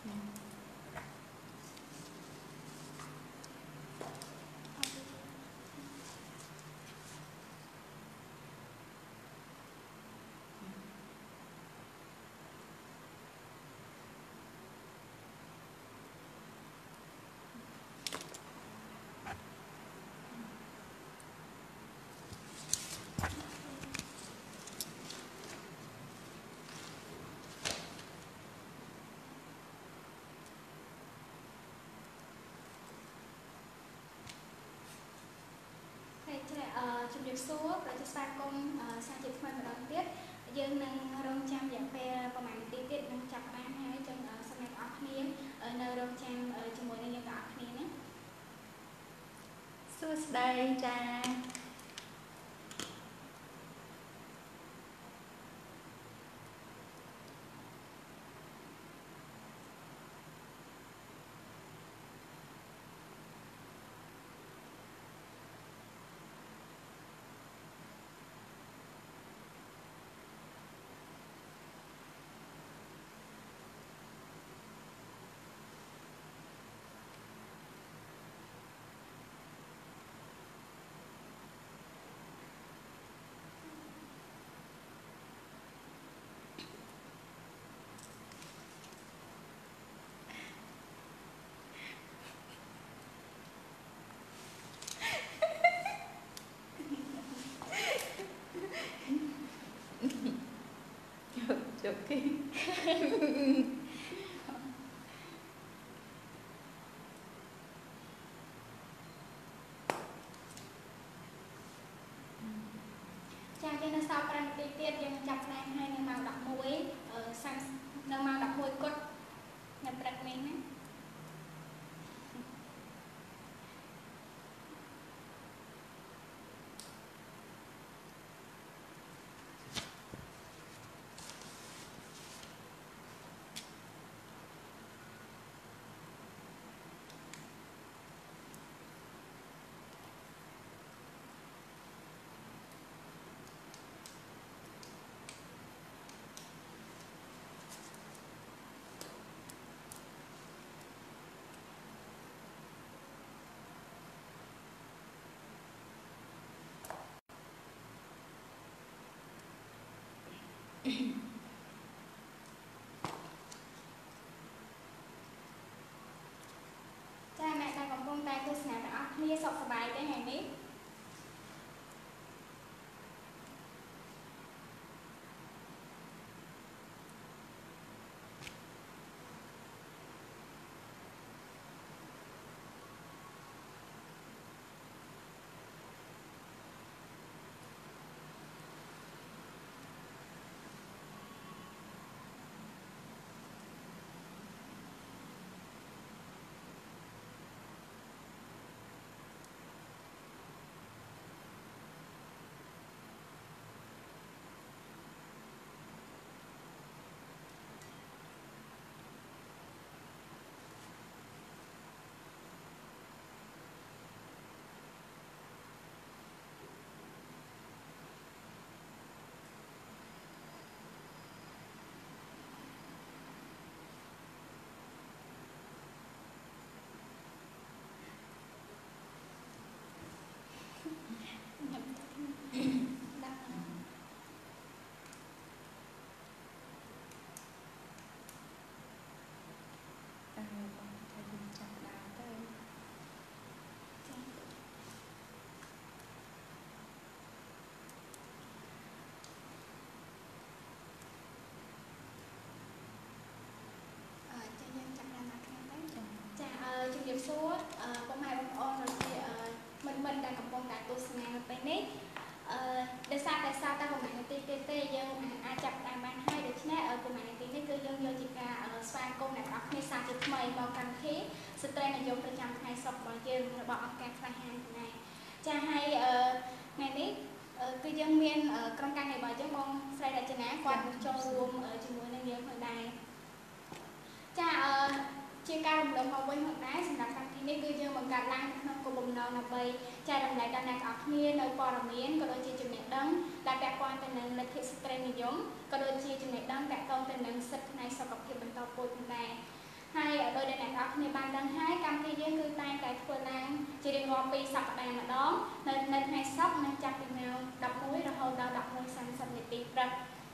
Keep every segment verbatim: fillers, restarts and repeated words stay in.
ជំរាបសួរប្រជាស្វាគមន៍សាជាថ្មីម្ដងទៀតយើងនឹងរងចាំរយៈពេលប្រហែលនាទីទៀតនឹងចាប់បានហើយចឹងសូមអ្នកទាំងអស់គ្នានៅរងចាំជាមួយនឹងយើងទាំងអស់គ្នាណាសួស្តីចា Joking. Chàng cho nên sau cái tiết tiết dân chặt này hay nên màu đọc muối ở sang nên màu đọc muối cốt nhập đặt mình ấy. Cha mẹ ta còn công tay tôi sẽ đã lia sọc sờ bài cái ngày nít.ជំរាបសួរបងប្អូនបងប្អូនមិនមិនដែលកំពុងតែទស្សនានៅពេលនេះអឺដោយសារតែសារតែប្រហែលនាទីទៀតទេយើងអាចចាប់តាមបានហើយដូច្នេះប្រហែលនាទីនេះគឺយើងយកជាការស្វាគមន៍អ្នកនរគ្នាសាជាថ្មីមកកម្មវិធីស្ត្រីនិយមប្រចាំថ្ងៃសុក្ររបស់យើងរបស់អង្គការផ្នែកហាងនេះចាហើយថ្ងៃនេះគឺយើងមានក្រុមការងាររបស់យើងបងស្រីរចនាគាត់ចូលរួមជាមួយនឹងយើងផងដែរចាអឺជាការរំលឹកមកវិញផងដែរសម្រាប់កម្មវិធីនេះគឺយើងបង្កើតឡើងក្នុងគោលបំណងដើម្បីចែករំលែកដល់អ្នកនរគ្នានៅព័ត៌មានក៏ដូចជាចំណេះដឹងដែលពាក់ព័ន្ធទៅនឹងលទ្ធិស្ត្រីនិយមក៏ដូចជាចំណេះដឹងទាក់ទងទៅនឹងសិទ្ធិផ្នែកសុខភាពបន្តពូជផងដែរហើ ban đang hai cam thì dương cứ tay cái phơi lang chỉ định ngò pi sập đàn mà đó nên nên hai sóc nên chặt thì nào đập mũi rồi hồi đầu đập mũi sang sập nhiệt tì ra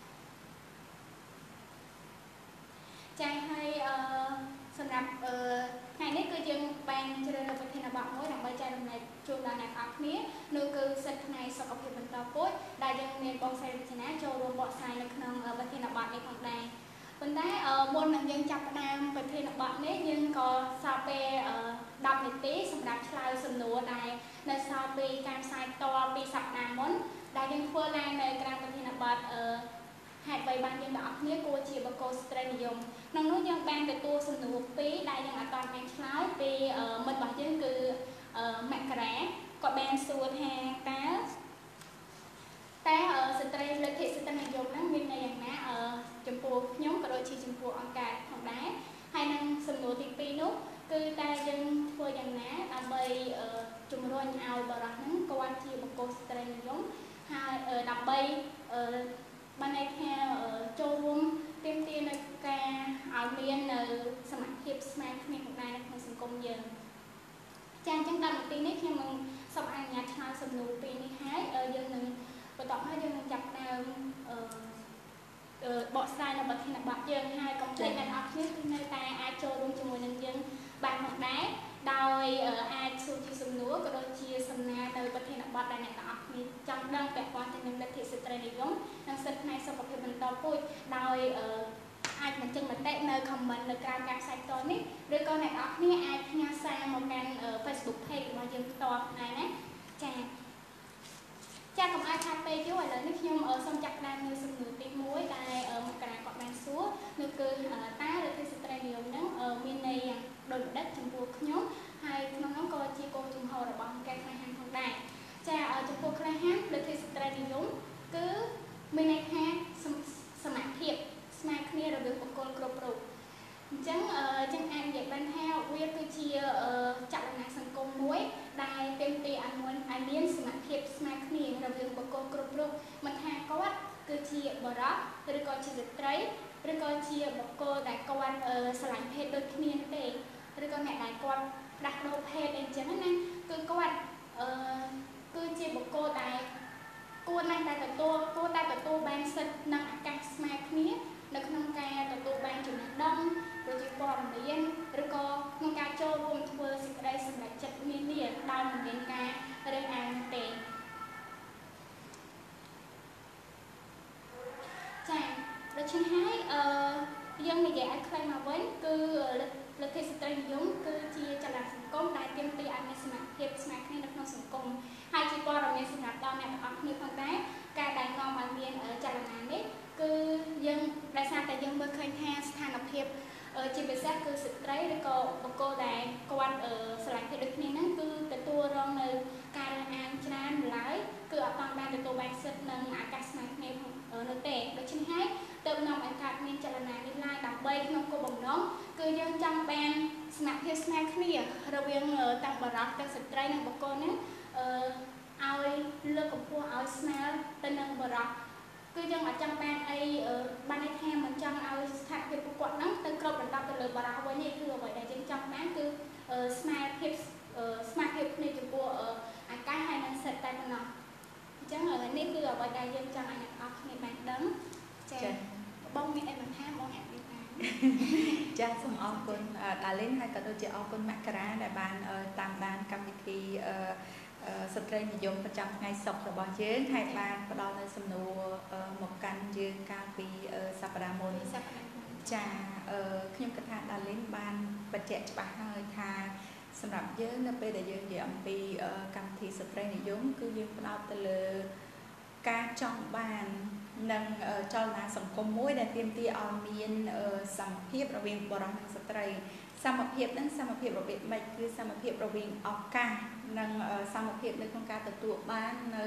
chai hayสำหรับថ្ងៃនេះគឺយើងបានជ្រើសរើសប្រធានបទមួយដើម្បីចែករំលែកជូនដល់អ្នកនរគ្នានោះគឺសិទ្ធិថ្ងៃសុខភាពបន្តពូជដែលយើងមានបងស្រីរចនាចូលរួមបកស្រាយនៅក្នុងប្រធានបទនេះផងដែរប៉ុន្តែមុននឹងយើងចាប់ផ្ដើមប្រធានបទនេះយើងក៏សល់ពេលដប់នាទីសម្រាប់ឆ្លើយសំណួរដែលនៅសល់ពីការផ្សាយផ្ទាល់ពីសប្តាហ៍មុនដែលយើងធ្វើឡើងនៅក្រៅប្រធានបទហេតុបីបានយើងទាំងអស់គ្នាគួរជាបកគោស្ត្រីនិយមក្នុងនោះយើងបានទទួលសំណួរពីរដែលយើងអត់បានបានឆ្លើយពីមិត្តរបស់យើងគឺមករាគាត់បានសួរថាតើតែស្ត្រីលទ្ធិស្ត្រីនិយមហ្នឹងមានន័យយ៉ាងណាចំពោះខ្ញុំក៏ដូចជាចំពោះអង្គការផងដែរហើយនឹងសំណួរទីពីរនោះគឺតែយើងធ្វើយ៉ាងណាដើម្បីជំរុញឲ្យបរិសុទ្ធហ្នឹងគាត់ជាបកគោស្ត្រីនិយមហើយដើម្បីបានន័យថាចូលរួមទាមទារនៅការឲ្យមាននៅសមត្ថភាពស្មើគ្នាផងដែរនៅក្នុងសង្គមយើងចាអញ្ចឹងដល់នាទីនេះខ្ញុំនឹងសូមអនុញ្ញាតឆ្លើយសំណួរពីរនេះហើយយើងនឹងបន្តមកយើងនឹងចាប់ដើមបកស្រាយនៅប្រធានបទយើងហើយកុំភ្លេចអ្នកនរគ្នាគឺនៅតែអាចចូលរួមជាមួយនឹងយើងបានផងដែរដោយអាចសួរជាសំណួរក៏ដូចជាសំណើនៅប្រធានបទដែលអ្នកទាំងអស់គ្នាចង់ដឹងពាក់ព័ន្ធទៅនឹងលទ្ធិស្ត្រីនិយមនិងសិទ្ធិផ្នែកសុខភាពបន្តពូជដោយអាចបញ្ចេញមតិនៅ comment នៅក្រៅការផ្សាយផ្ទាល់នេះឬក៏អ្នកទាំងអស់គ្នាអាចផ្ញើសារមកកាន់ Facebook page របស់យើងផ្ទាល់ដែរណាចាចាកុំឲ្យខាត់ពេកយូរឥឡូវនេះខ្ញុំសូមចាប់ផ្ដើមនៅសំណួរទីមួយដែលមករាគាត់បានសួរនោះគឺតើលទ្ធិស្ត្រីនិយមហ្នឹងមានន័យយ៉ាងដូចម្ដេចចំពោះខ្ញុំហើយក្នុងនោះក៏ជាគោលជំហររបស់អង្គការក្លាហានផងដែរចាចំពោះក្លាហានលទ្ធិស្ត្រីនិយមគឺមានន័យថាសមត្ថភាពស្មើគ្នារវាងបុគ្គលគ្រប់រូបអញ្ចឹងចឹងអាចនិយាយបានថាវាគឺជាចលនាសង្គមមួយដែលទាមទារឲ្យមានឲ្យមានសមត្ថភាពស្មើគ្នារវាងបុគ្គលគ្រប់រូបមិនថាគាត់គឺជាបរិសុទ្ធឬក៏ជាស្ត្រីឬក៏ជាបុគ្គលដែលគាត់ស្រឡាញ់ភេទដូចគ្នាទេឬក៏អ្នកដែលគាត់ផ្លាស់ប្ដូរភេទអីចឹងណាគឺគាត់គឺជាបុគ្គលដែលគួរណាស់តែទទួលគួរតែទទួលបានសិទ្ធិនិងឱកាសស្មើគ្នានៅក្នុងការទទួលបានចំណេះដឹងប្រជាព័ត៌មានឬក៏ក្នុងការចូលរួមធ្វើសេចក្តីសម្រេចចិត្តនានាដោយមិនមានការរើសអើងទេចាដូច្នេះហើយអឺយើងនិយាយឲ្យខ្លីមកវិញគឺលទ្ធិស្ត្រីនិយមគឺជាចលនាសង្គមដែលទាមទារឲ្យមានសមត្ថភាពស្មើគ្នានៅក្នុងសង្គមហើយជាព័ត៌មានសម្រាប់ដល់អ្នកទាំងអស់គ្នាផងដែរការដែលនាំឲ្យមានចលនានេះគឺយើងដោយសារតែយើងមើលឃើញថាស្ថានភាពជាពិសេសគឺស្ត្រីឬក៏បុគ្គលដែលគាត់ស្រឡាញ់ភេទដូចគ្នាហ្នឹងគឺទទួលរងនៅការរើសអើងច្រើនម្ល៉េះគឺអត់បានទទួលបានសិទ្ធិនិងឱកាសស្មើគ្នានោះទេដូច្នេះហើយទើបនាំឲ្យកើតមានចលនានេះឡើងដើម្បីក្នុងគោលបំណងគឺយើងចង់បានសមត្ថភាពស្មើគ្នារវាងទាំងបរិសុទ្ធទាំងស្ត្រីនិងបុគ្គលហ្នឹងឲ្យលើកកម្ពស់ឲ្យស្មើទៅនឹងបរិសុទ្ធគឺយើងអត់ចង់បានអីបានន័យថាមិនចង់ឲ្យស្ថានភាពពួកគាត់ហ្នឹងទៅគ្របដណ្ដប់ទៅលើបរិសុទ្ធវិញទេគឺអ្វីដែលយើងចង់បានគឺស្មើភាពស្មើភាពគ្នាចំពោះឱកាសហើយនិងសិទ្ធិតែប៉ុណ្ណោះអញ្ចឹងនេះគឺអ្វីដែលយើងចង់ឲ្យអ្នកនរគ្នាបានដឹងចា៎បងមានអីបន្ថែមបងអាចនិយាយបានចា៎សូមអរគុណដាលីនហើយក៏ដូចជាអរគុណមករាដែលបានតាមដានកម្មវិធីស្ត្រីនិយមប្រចាំថ្ងៃសុក្ររបស់យើងហើយបានផ្ដល់នូវសំណួរមកកាន់យើងកាលពីសប្តាហ៍មុនចាខ្ញុំគិតថាដាលីនបានបញ្ជាក់ច្បាស់ហើយថាសម្រាប់យើងនៅពេលដែលយើងនិយាយអំពីកម្មវិធីស្ត្រីនិយមគឺយើងផ្ដោតទៅលើការចង់បាននិងចលនាសង្គមមួយដែលទាមទារឲ្យមានសមភាពរវាងបុរសនិងស្ត្រីសមភាពនឹងសមភាពរបៀបម៉េចគឺសមភាពរវាងឱកាសនិងសមភាពនៅក្នុងការទទួលបាននៅ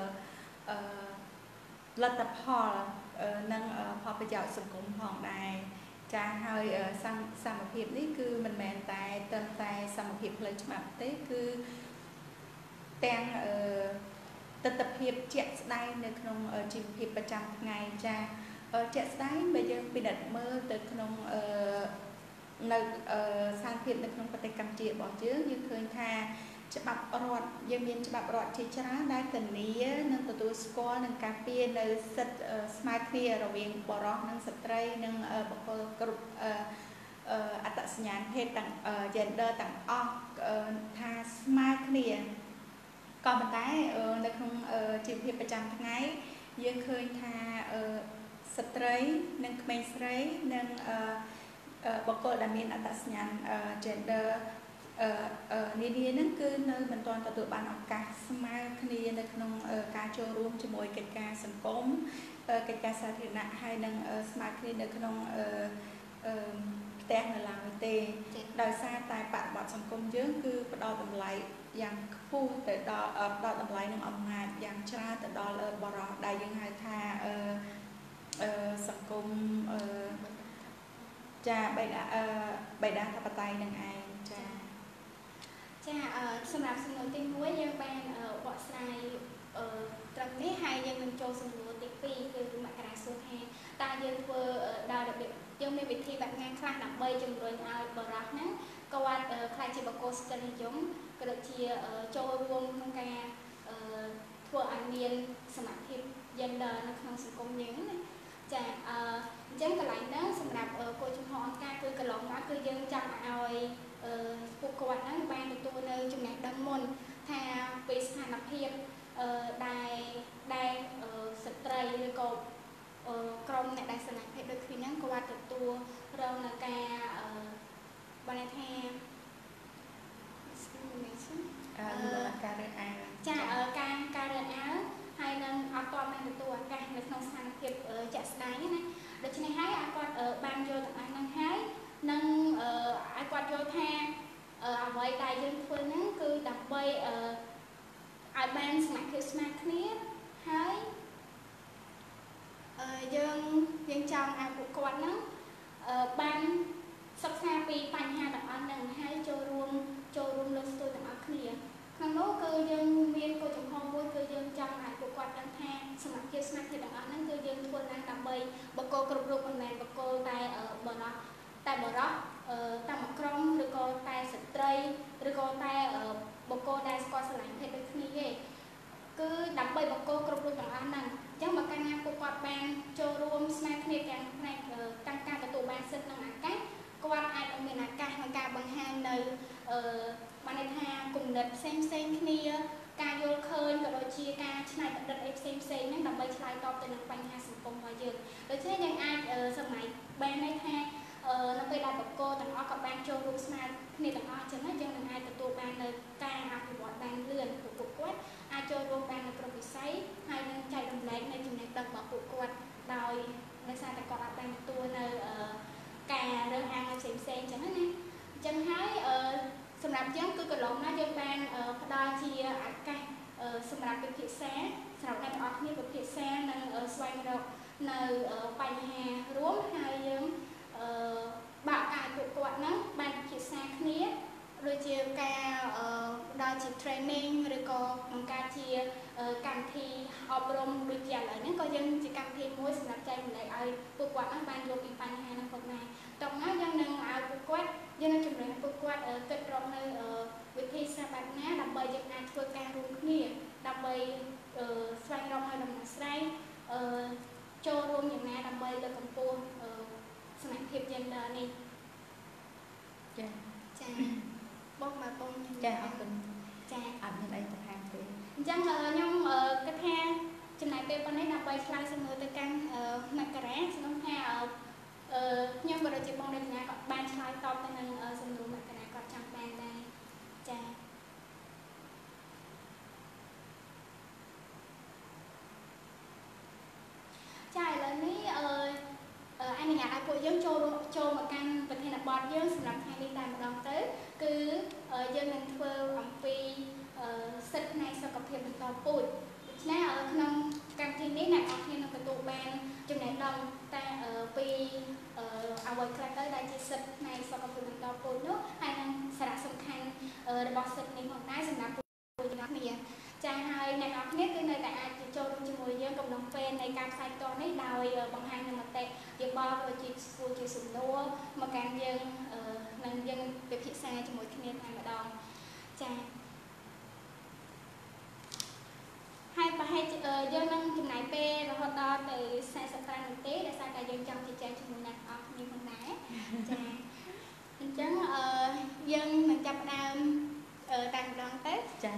លទ្ធផលនិងផលប្រយោជន៍សង្គមផងដែរចាហើយសមភាពនេះគឺមិនមែនតែត្រឹមតែសមភាពផ្លូវច្បាប់ទេគឺទាំងទស្សនវិជ្ជាជាក់ស្ដែងនៅក្នុងជីវភាពប្រចាំថ្ងៃចាជាក់ស្ដែងបើយើងពិនិត្យមើលទៅក្នុងនៅសាធារណនៅក្នុងប្រទេសកម្ពុជារបស់យើងយើងឃើញថាច្បាប់រដ្ឋយើងមានច្បាប់រដ្ឋជាច្រើនដែលធានានិងទទួលស្គាល់នឹងការពារនៅសិទ្ធិស្មើគ្នារវាងបុរសនិងស្ត្រីនិងបុគ្គលគ្រប់អត្តសញ្ញាណភេទទាំង gender ទាំងអស់ថាស្មើគ្នាក៏ប៉ុន្តែនៅក្នុងជីវភាពប្រចាំថ្ងៃយើងឃើញថាស្ត្រីនិងក្មេងស្រីនិងបុគ្គលដែលមានអត្តសញ្ញាណ gender នានាហ្នឹងគឺនៅមិនទាន់ទទួលបានឱកាសស្មើគ្នានៅក្នុងការចូលរួមជាមួយកិច្ចការសង្គមកិច្ចការសាធារណៈហើយនឹងស្មើគ្នានៅក្នុងផ្ទះនៅឡើយទេដោយសារតែបរិបទសង្គមយើងគឺផ្ដល់តម្លៃយ៉ាងខ្ពស់ទៅដល់ផ្ដល់តម្លៃនឹងអំណាចយ៉ាងច្រើនទៅដល់បរិបទដែលយើងហៅថាសង្គមចាបេដាបេដាធិបតេយ្យនឹងឯងចាចាសម្រាប់សំណួរទីមួយយើងបានបកស្រាយត្រឹមនេះហើយយើងនឹងចូលសំណួរទីពីរគឺមករាសួរថាតើយើងធ្វើដល់របៀបយើងមានវិធីបែបណាខ្លះដើម្បីជំរុញឲ្យបរិបទហ្នឹងគាត់ខ្លាចជាបកគោស្ត្រីនិយមក៏ដូចជាចូលរួមក្នុងការធ្វើឲ្យមានសមត្ថភាព gender នៅក្នុងសង្គមយើងណាចាអញ្ចឹងកន្លែងហ្នឹងសម្រាប់គោលចំហអង្គការគឺកន្លងមកគឺយើងចង់ឲ្យពួកគាត់ហ្នឹងបានទទួលនៅចំណេះដឹងមុនថាពីស្ថានភាពដែលដែលស្ត្រីឬក៏ក្រុមអ្នកដែលសមាជិកដូចគ្នាហ្នឹងគាត់ទទួលរងនៅការបានន័យថាការរើសអើងចាការការរើសអើងហើយនឹងអត់ទាន់បានទទួលឱកាសនៅក្នុងស្ថានភាពជាក់ស្ដែងណាដូច្នេះហើយឲ្យគាត់បានយល់ទាំងអស់ហ្នឹងហើយនឹងឲ្យគាត់យល់ថាអ្វីដែលយើងធ្វើហ្នឹងគឺដើម្បីឲ្យបានសមាជិកស្មើគ្នាហើយយើងយើងចង់ឲ្យពួកគាត់ហ្នឹងបានសិក្សាពីបញ្ហាទាំងអស់ហ្នឹងហើយចូលរួមចូលរួមលើកស្ទួយទាំងអស់គ្នាក្នុងនោះគឺយើងមានគោលចំហមួយគឺយើងចង់ឲ្យពួកគាត់ដឹងថាសមាជិកស្មារតីទាំងអស់ហ្នឹងគឺយើងធ្វើឡើងដើម្បីបកគោគ្រប់រូបមិនមែនបកគោតែបរោះតែបរោះតែមួយក្រុមឬក៏តែស្ត្រីឬក៏តែបកគោដែលស្គាល់ស្រឡាញ់ភេទដូចគ្នាទេគឺដើម្បីបកគោគ្រប់រូបទាំងអស់ហ្នឹងអញ្ចឹងបើកាលណាពួកគាត់បានចូលរួមស្មារតីទាំងផ្នែកទាំងការទទួលបានសិទ្ធិនិងឱកាសគាត់អាចមានឱកាសក្នុងការបង្ហាញនៅបានន័យថាគំនិតផ្សេងផ្សេងគ្នាការយល់ឃើញក៏ដូចជាការច្នៃប្រឌិតអីផ្សេងផ្សេងហ្នឹងដើម្បីឆ្លើយតបទៅនឹងបញ្ហាសង្គមរបស់យើងដូច្នេះយើងអាចសម័យបានន័យថានៅពេលដែលបកគោទាំងអស់ក៏បានចូលរួមស្មារតីគ្នាទាំងអស់អញ្ចឹងយើងនឹងអាចទទួលបាននៅការអភិវឌ្ឍបានលឿនពួកពួកគាត់អាចចូលរួមបាននៅគ្រប់វិស័យហើយនឹងចែករំលែកនៅចំណេះដឹងរបស់ពួកគាត់ដោយដោយសារតែគាត់អាចបានទទួលនៅការរើសអើងផ្សេងផ្សេងអញ្ចឹងណាអញ្ចឹងហើយសម្រាប់យើងគឺកន្លងមកយើងបានផ្ដល់ជាឱកាសសម្រាប់ពិភាក្សាសម្រាប់អ្នកទាំងអស់គ្នាពិភាក្សានិងស្វែងរកនៅបញ្ហារួមហើយយើងបាក់ឱកាសពួកគាត់ហ្នឹងបានពិភាក្សាគ្នាដូចជាការដល់ជា training ឬក៏បង្កើតជាកម្មវិធីអប់រំដូចជាឥឡូវហ្នឹងក៏យើងជាកម្មវិធីមួយសម្រាប់ចែករំលែកឲ្យពួកគាត់ហ្នឹងបានយល់ពីបញ្ហាហ្នឹងផងដែរតោះមកយើងនឹងឲ្យពួកគាត់យើងនឹងជំរុញពួកគាត់គិតរកនៅវិធីសាស្ត្របែបណាដើម្បីយើងអាចធ្វើការរួមគ្នាដើម្បីស្វែងរកនៅដំណោះស្រាយចូលរួមយ៉ាងណាដើម្បីលើកកម្ពស់សមត្ថភាព gender នេះចាចាបងមកបងចាអរគុណចាអត់មានអីបន្ថែមទេអញ្ចឹងខ្ញុំគិតថាចំណាយពេលប៉ុណ្ណេះដើម្បីឆ្លើយសំណួរទៅកាន់មករាខ្ញុំថាខ្ញុំក៏ដូចជាបងរចនាក៏បានឆ្លើយតបទៅនឹងសំណួរមករាគាត់ចង់បានដែរចាចាឥឡូវនេះអឺអនុញ្ញាតឲ្យពួកយើងចូលចូលមកកាន់ប្រធានបទយើងសម្រាប់ថ្ងៃនេះតែម្ដងទៅគឺយើងនឹងធ្វើអំពីសិទ្ធិផ្នែកសុខភាពបន្តពូជដូច្នេះក្នុងកម្មវិធីនេះអ្នកនរគ្នានឹងទទួលបានចំណេះដឹងតែពីអ្វីខ្លះទៅដែលជាសិទ្ធិផ្នែកសុខភាពបន្តពូជនោះហើយនឹងសារៈសំខាន់របស់សិទ្ធិនេះផងដែរសម្រាប់ពួកយើងគ្នាចាហើយអ្នកនរគ្នាគឺនៅតែអាចចូលរួមជាមួយយើងកំឡុងពេលនៃការផ្សាយផ្ទាល់នេះដោយបង្ហាញនៅមតិយោបល់ដូចជាសួរជាសំណួរមកកាន់យើងជាមួយគ្នាតែម្ដងចាហើយប្រហែលយើងនឹងចំណាយពេលរហូតដល់ទៅ45នាទីដោយសារតែយើងចង់ជជែកជាមួយអ្នកទាំងអស់គ្នាផងដែរចាអញ្ចឹងអឺយើងនឹងចាប់ផ្ដើមតែម្ដងទៅចា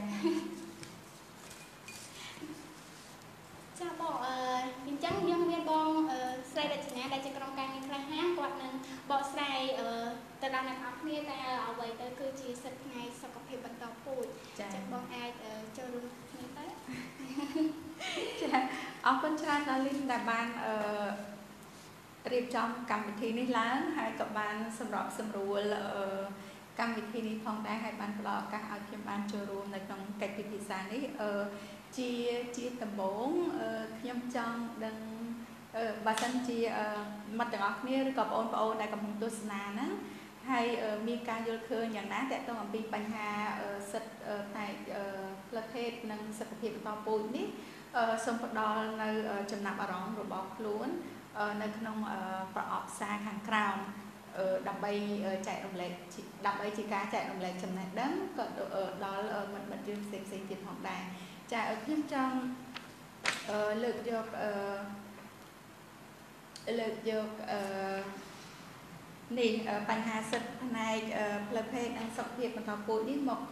ចាបងអឺអញ្ចឹងយើងមានបងស្រីរចនាដែលជាក្រុមការងារខ្លះហាគាត់នឹងបកស្រាយទៅដល់អ្នកនរគ្នាតែអ្វីទៅគឺជាសិទ្ធិផ្នែកសុខភាពបន្តពូជចាបងអាចចូលរួមគ្នាទៅចាអរគុណច្រើនដល់លីនដែលបានអឺរៀបចំកម្មវិធីនេះឡើងហើយក៏បានសម្របសម្រួលអឺកម្មវិធីនេះផងដែរហើយបានផ្ដល់ឱកាសឲ្យខ្ញុំបានចូលរួមនៅក្នុងកិច្ចពិភាក្សានេះអឺជាជាដំបូងខ្ញុំចង់ដឹងបើសិនជាមិត្តទាំងអស់គ្នាឬក៏បងប្អូនដែលកំពុងទស្សនាហ្នឹងហើយមានការយល់ឃើញយ៉ាងណាទាក់ទងអំពីបញ្ហាសិទ្ធិផ្នែកផ្លូវភេទនិងសុខភាពបន្តពូជនេះសូមផ្ដល់នៅចំណាប់អារម្មណ៍របស់ខ្លួននៅក្នុងប្រអប់សារខាងក្រោមដើម្បីចែករំលែកដើម្បីជាការចែករំលែកចំណេះដឹងក៏ដល់មិត្តមិត្តយើងផ្សេងផ្សេងទៀតផងដែរចាខ្ញុំចង់លើកយកលើកយកនេះបញ្ហាសិទ្ធិផ្នែកផ្លូវភេទនិងសុខភាពបន្តពូជនេះមក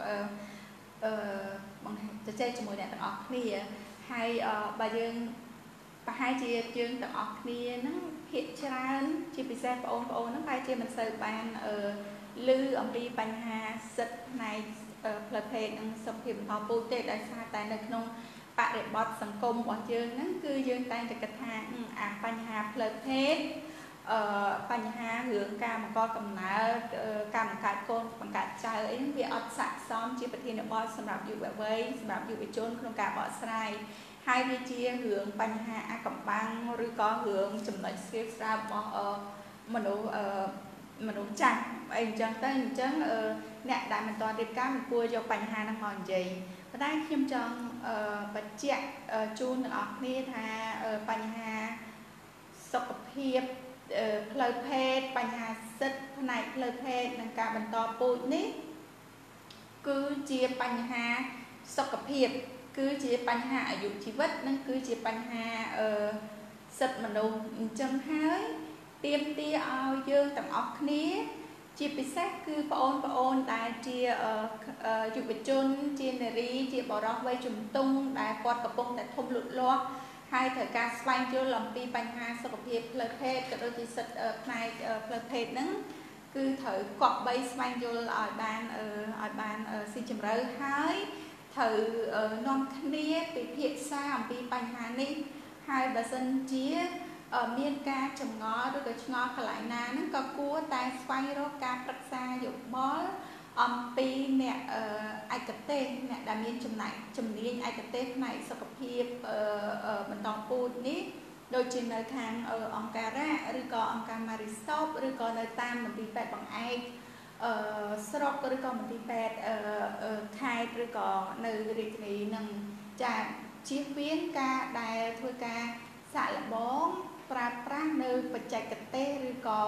បង្ហាញជជែកជាមួយអ្នកទាំងអស់គ្នាហើយបើយើងប្រហែលជាយើងទាំងអស់គ្នាហ្នឹងភាគច្រើនជាពិសេសបងប្អូនហ្នឹងប្រហែលជាមិនសូវបានឮអំពីបញ្ហាសិទ្ធិផ្នែកផ្លូវភេទនិងសុខភាពបន្តពូជទេដោយសារតែនៅក្នុងបរិបទសង្គមរបស់យើងហ្នឹងគឺយើងតែងតែគិតថាអាបញ្ហាផ្លូវភេទអឺបញ្ហារឿងការបង្កកំណើតការបង្កើតកូនបង្កើតចៅអីហ្នឹងវាអត់ស័ក្តិសមជាប្រធានបទសម្រាប់យុវវ័យសម្រាប់យុវជនក្នុងការបកស្រាយហើយវាជារឿងបញ្ហាអាកំបាំងឬក៏រឿងចំណុចស្រាលស្រាលរបស់មនុស្សមនុស្សចាស់អីអញ្ចឹងទៅអញ្ចឹងអ្នកដែលមិនទាន់រៀបការមិនគួរយកបញ្ហាហ្នឹងមកនិយាយប៉ុន្តែខ្ញុំចង់បញ្ជាក់ជូនអ្នកនរគ្នាថាបញ្ហាសុខភាពផ្លូវភេទបញ្ហាសិទ្ធិផ្នែកផ្លូវភេទនិងការបន្តពូជនេះគឺជាបញ្ហាសុខភាពគឺជាបញ្ហាអាយុជីវិតនិងគឺជាបញ្ហាសិទ្ធិមនុស្សអញ្ចឹងហើយទាមទារឲ្យយើងទាំងអស់គ្នាជាពិសេសគឺបងប្អូនដែលជាយុវជនជានារីជាបរិសុទ្ធវ័យជំទង់ដែលគាត់កំពុងតែធំលូតលាស់ហើយត្រូវការស្វែងយល់អំពីបញ្ហាសុខភាពផ្លូវភេទក៏ដូចជាសិទ្ធិផ្នែកផ្លូវភេទហ្នឹងគឺត្រូវគប្បីស្វែងយល់ឲ្យបានឲ្យបានស៊ីជម្រៅហើយត្រូវនាំគ្នាពិភាក្សាអំពីបញ្ហានេះហើយបើសិនជាមានការចម្ងល់ឬក៏ឆ្ងល់កន្លែងណាហ្នឹងក៏គួរតែស្វែងរកការប្រឹក្សាយោបល់អំពីអ្នកឯកទេសអ្នកដែលមានចំណាយជំនាញឯកទេសផ្នែកសុខភាពបន្តពូជនេះដូចជានៅខាងអង្គការរ៉ាឬក៏អង្គការ Marisop ឬក៏នៅតាមមន្ទីរពេទ្យបង្អែកស្រុកឬក៏មន្ទីរពេទ្យខេត្តឬក៏នៅរាជធានីនឹងចាជៀសវាងការដែលធ្វើការសាក់លបងប្រើប្រាស់នៅបច្ចេកទេសឬក៏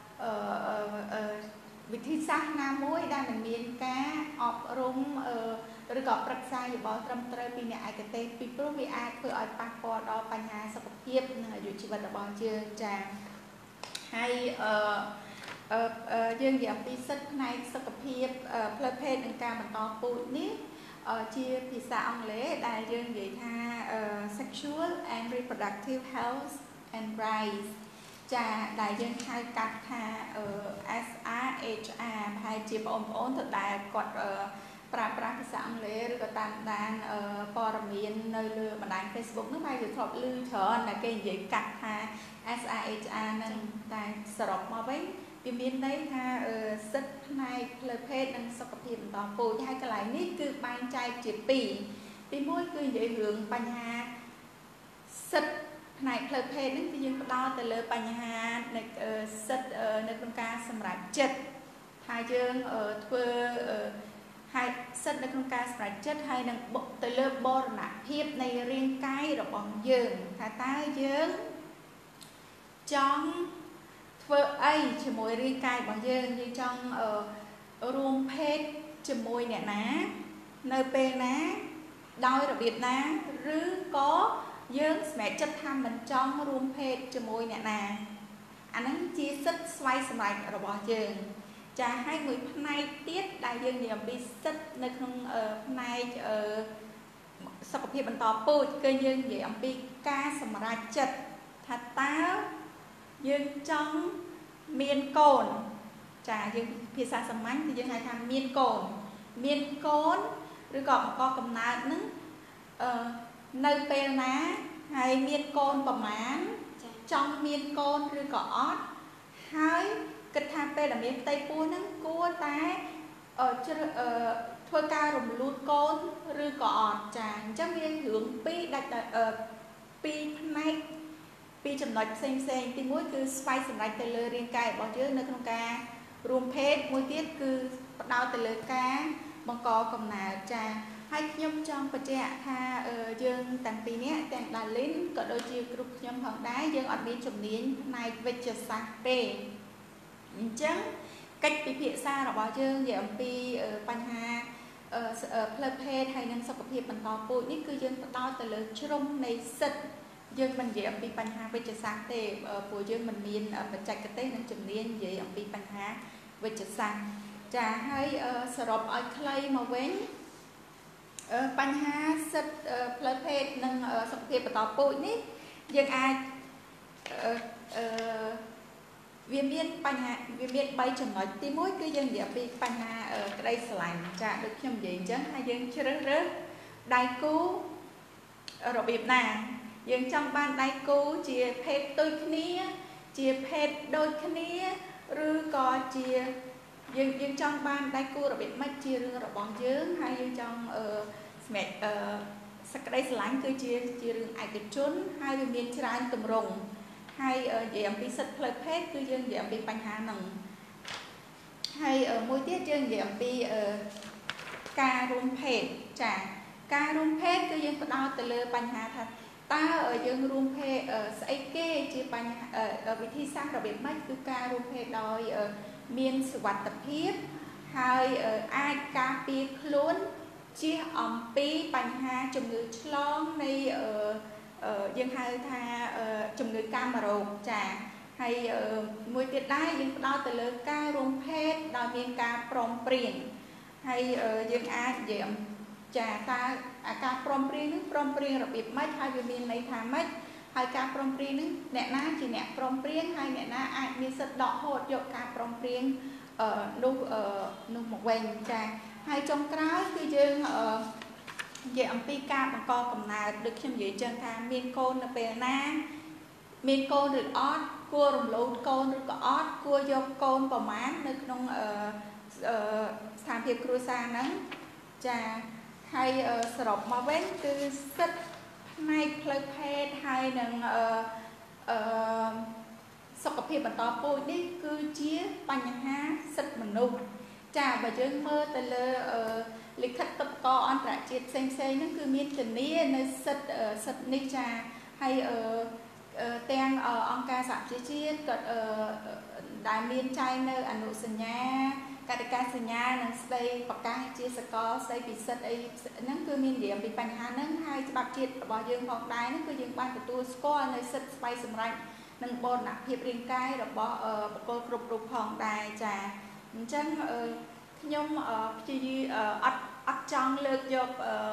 វិធីសាស្ត្រណាមួយដែលមិនមានការអប់រំឬក៏ប្រឹក្សាយោបល់ត្រឹមត្រូវពីអ្នកឯកទេសពីព្រោះវាអាចធ្វើឲ្យប៉ះពាល់ដល់បញ្ហាសុខភាពនិងអាយុជីវិតរបស់យើងចាហើយអឺយើងនិយាយអំពីសិទ្ធិផ្នែកសុខភាពផ្លូវភេទនិងការបន្តពូជនេះជាភាសាអង់គ្លេសដែលយើងនិយាយថា sexual and reproductive health and rights ចាដែលយើងហៅកាត់ថា เอส อาร์ เอช อาร์ ប្រហែលជាបងប្អូនទៅដែលគាត់ប្រើប្រាស់ភាសាអង់គ្លេសឬក៏តាមដានព័ត៌មាននៅលើបណ្ដាញ Facebook នោះហើយវាធ្លាប់ឮច្រើនតែគេនិយាយកាត់ថា เอส อาร์ เอช อาร์ ហ្នឹងតែសរុបមកវិញវាមានន័យថាសិទ្ធិផ្នែកផ្លូវភេទនិងសុខភាពបន្តពូជហើយកន្លែងនេះគឺបែងចែកជាពីរទីមួយគឺនិយាយរឿងបញ្ហាសិទ្ធិផ្នែកផ្លូវភេទហ្នឹងគឺយើងផ្ដោតទៅលើបញ្ហានៃសិទ្ធិនៅក្នុងការសម្រេចចិត្តថាយើងធ្វើហើយសិទ្ធិនៅក្នុងការសម្រេចចិត្តហើយនឹងទៅលើបរណភាពនៃរាងកាយរបស់យើងថាតើយើងចង់ធ្វើអីជាមួយរាងកាយរបស់យើងយើងចង់រួមភេទជាមួយអ្នកណានៅពេលណាដោយរបៀបណាឬក៏យើងសម្រេចចិត្តថាមិនចង់រួមភេទជាមួយអ្នកណាអាហ្នឹងជាសិទ្ធិស្វ័យសម្រេចរបស់យើងចាហើយមួយផ្នែកទៀតដែលយើងនិយាយអំពីសិទ្ធិនៅក្នុងផ្នែកសុខភាពបន្តពូជគឺយើងនិយាយអំពីការសម្រេចចិត្តថាតើយើងចង់មានកូនចាយើងភាសាសាមញ្ញគឺយើងហៅថាមានកូនមានកូនឬក៏បង្កកំណើតនឹងអឺនៅពេលណាហើយមានកូនប្រមាណចង់មានកូនឬក៏អត់ហើយគិតថាពេលដែលមានផ្ទៃពោះហ្នឹងគួរតែអឺធ្វើការរំលូតកូនឬក៏អត់ចាអញ្ចឹងវារឿងពីរដាច់ពីរផ្នែកពីរចំណុចផ្សេងផ្សេងទីមួយគឺស្វ័យសម្រេចទៅលើរាងកាយរបស់យើងនៅក្នុងការរួមភេទមួយទៀតគឺផ្ដោតទៅលើការបង្កកំណើតចាហើយខ្ញុំចង់បញ្ជាក់ថាយើងទាំងពីរនាក់ទាំងដាលីនក៏ដូចជាគ្រប់ខ្ញុំផងដែរយើងអត់មានជំនាញផ្នែកវិទ្យាសាស្ត្រទេអញ្ចឹងកិច្ចពិភាក្សារបស់យើងនិយាយអំពីបញ្ហាផ្លូវភេទហើយនិងសុខភាពបន្តពូជនេះគឺយើងផ្ដោតទៅលើជ្រុងនៃសិទ្ធិយើងមិននិយាយអំពីបញ្ហាវិទ្យាសាស្ត្រទេព្រោះយើងមិនមានបច្ចេកទេសនិងជំនាញនិយាយអំពីបញ្ហាវិទ្យាសាស្ត្រចាហើយសរុបឲ្យខ្លីមកវិញបញ្ហាសិទ្ធិផ្លូវភេទនិងសុខភាពបន្តពូជនេះយើងអាចអឺវាមានបញ្ហាវាមានបីចំណុចទីមួយគឺយើងនិយាយពីបញ្ហាក្តីស្រឡាញ់ចាដូចខ្ញុំនិយាយអញ្ចឹងហើយយើងជ្រើសរើសដៃគូរបៀបណាយើងចង់បានដៃគូជាភេទដូចគ្នាជាភេទដូចគ្នាឬក៏ជាយើងយើងចង់បានដៃគូរបៀបម៉េចជារឿងរបស់យើងហើយយើងចង់អឺសម្រាប់អឺសក្តីស្រឡាញ់គឺជាជារឿងឯកជនហើយវាមានច្រើនទម្រង់ហើយនិយាយអំពីសិទ្ធិផ្លូវភេទគឺយើងនិយាយអំពីបញ្ហាហ្នឹងហើយមួយទៀតយើងនិយាយអំពីការរួមភេទចាការរួមភេទគឺយើងផ្ដោតទៅលើបញ្ហាថាតើយើងរួមភេទស្អីគេជាបញ្ហាវិធីសាស្ត្ររបៀបម៉េចគឺការរួមភេទដោយមានសុវត្ថិភាពហើយអាចការពារខ្លួនជៀសអំពីបញ្ហាជំងឺឆ្លងនៃយើងហៅថាជំងឺកាមរោគចាហើយមួយទៀតដែរយើងផ្ដោតទៅលើការរួមភេទដោយមានការព្រមព្រៀងហើយយើងអាចនិយាយចាតើអាការព្រមព្រៀងនេះព្រមព្រៀងរបៀបម៉េចហើយវាមានន័យថាម៉េចហើយការព្រមព្រៀងនេះអ្នកណាជាអ្នកព្រមព្រៀងហើយអ្នកណាអាចមានសិទ្ធិដកហូតយកការព្រមព្រៀងនោះនោះមកវិញចាហើយចុងក្រោយគឺយើងនិយាយអំពីការបង្កកំណើតដូចខ្ញុំនិយាយចឹងថាមានកូននៅពេលណាមានកូនឬអត់គួររំលោភកូនឬក៏អត់គួរយកកូនប្រមាណនៅក្នុងស្ថានភាពគ្រួសារហ្នឹងចាហើយសរុបមកវិញគឺសិទ្ធិផ្នែកផ្លូវភេទហើយនឹងអឺអឺសុខភាពបន្តពូជនេះគឺជាបញ្ហាសិទ្ធិមនុស្សចាបើយើងមើលទៅលើលិខិតតុបកអន្តរជាតិផ្សេងផ្សេងហ្នឹងគឺមានធានានៅសិទ្ធិសិទ្ធិនេះចាហើយទាំងអង្គការសហប្រជាជាតិក៏ដែលមានចែងនៅអនុសញ្ញាកតិកាសញ្ញានិងស្ដីប្រកាសជាសកលស្ដីពីសិទ្ធិអីហ្នឹងគឺមាននិយាយអំពីបញ្ហាហ្នឹងហើយច្បាប់ជាតិរបស់យើងផងដែរហ្នឹងគឺយើងបានទទួលស្គាល់នៅសិទ្ធិស្វ័យសម្រេចនិងបូរណភាពរាងកាយរបស់បុគ្គលគ្រប់រូបផងដែរចាអញ្ចឹងខ្ញុំព្យាយាមអត់អត់ចង់លើកយក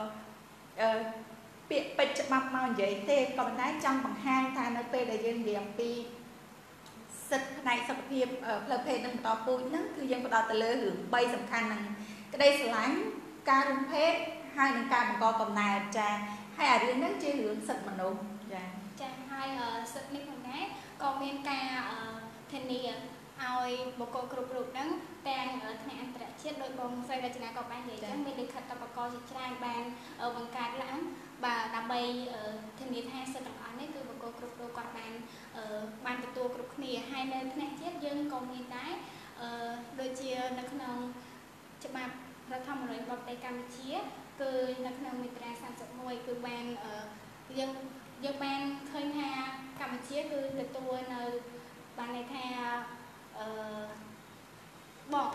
ពាក្យពេចន៍ច្បាប់មកនិយាយទេក៏ប៉ុន្តែចង់បង្ហាញថានៅពេលដែលយើងនិយាយអំពីសិទ្ធិផ្នែកសុខភាពផ្លូវភេទនិងបន្តពូជហ្នឹងគឺយើងផ្ដោតទៅលើរឿងបីសំខាន់ហ្នឹងក្តីស្រឡាញ់ការរួមភេទហើយនិងការបង្កកំណើតចាហើយអារឿងហ្នឹងជារឿងសិទ្ធិមនុស្សចាចាហើយសិទ្ធិនេះផងដែរក៏មានការធានាឲ្យបុគ្គលគ្រប់រូបហ្នឹងទាំងថ្នាក់អន្តរជាតិដោយបងស្រីរចនាក៏បាននិយាយចឹងមានលិខិតតបកជាច្រើនបានបង្កើតឡើងបាទដើម្បីធានាថាសិទ្ធិទាំងអស់នេះគឺបុគ្គលគ្រប់រូបគាត់បានបានទទួលគ្រប់គ្នាហើយនៅថ្នាក់ជាតិយើងក៏មានដែរដូចជានៅក្នុងច្បាប់រដ្ឋធម្មនុញ្ញរបស់ប្រទេសកម្ពុជាគឺនៅក្នុងមាត្រាសាមសិបមួយគឺបានយើងយើងបានឃើញថាកម្ពុជាគឺទទួលនៅបានន័យថាអឺបង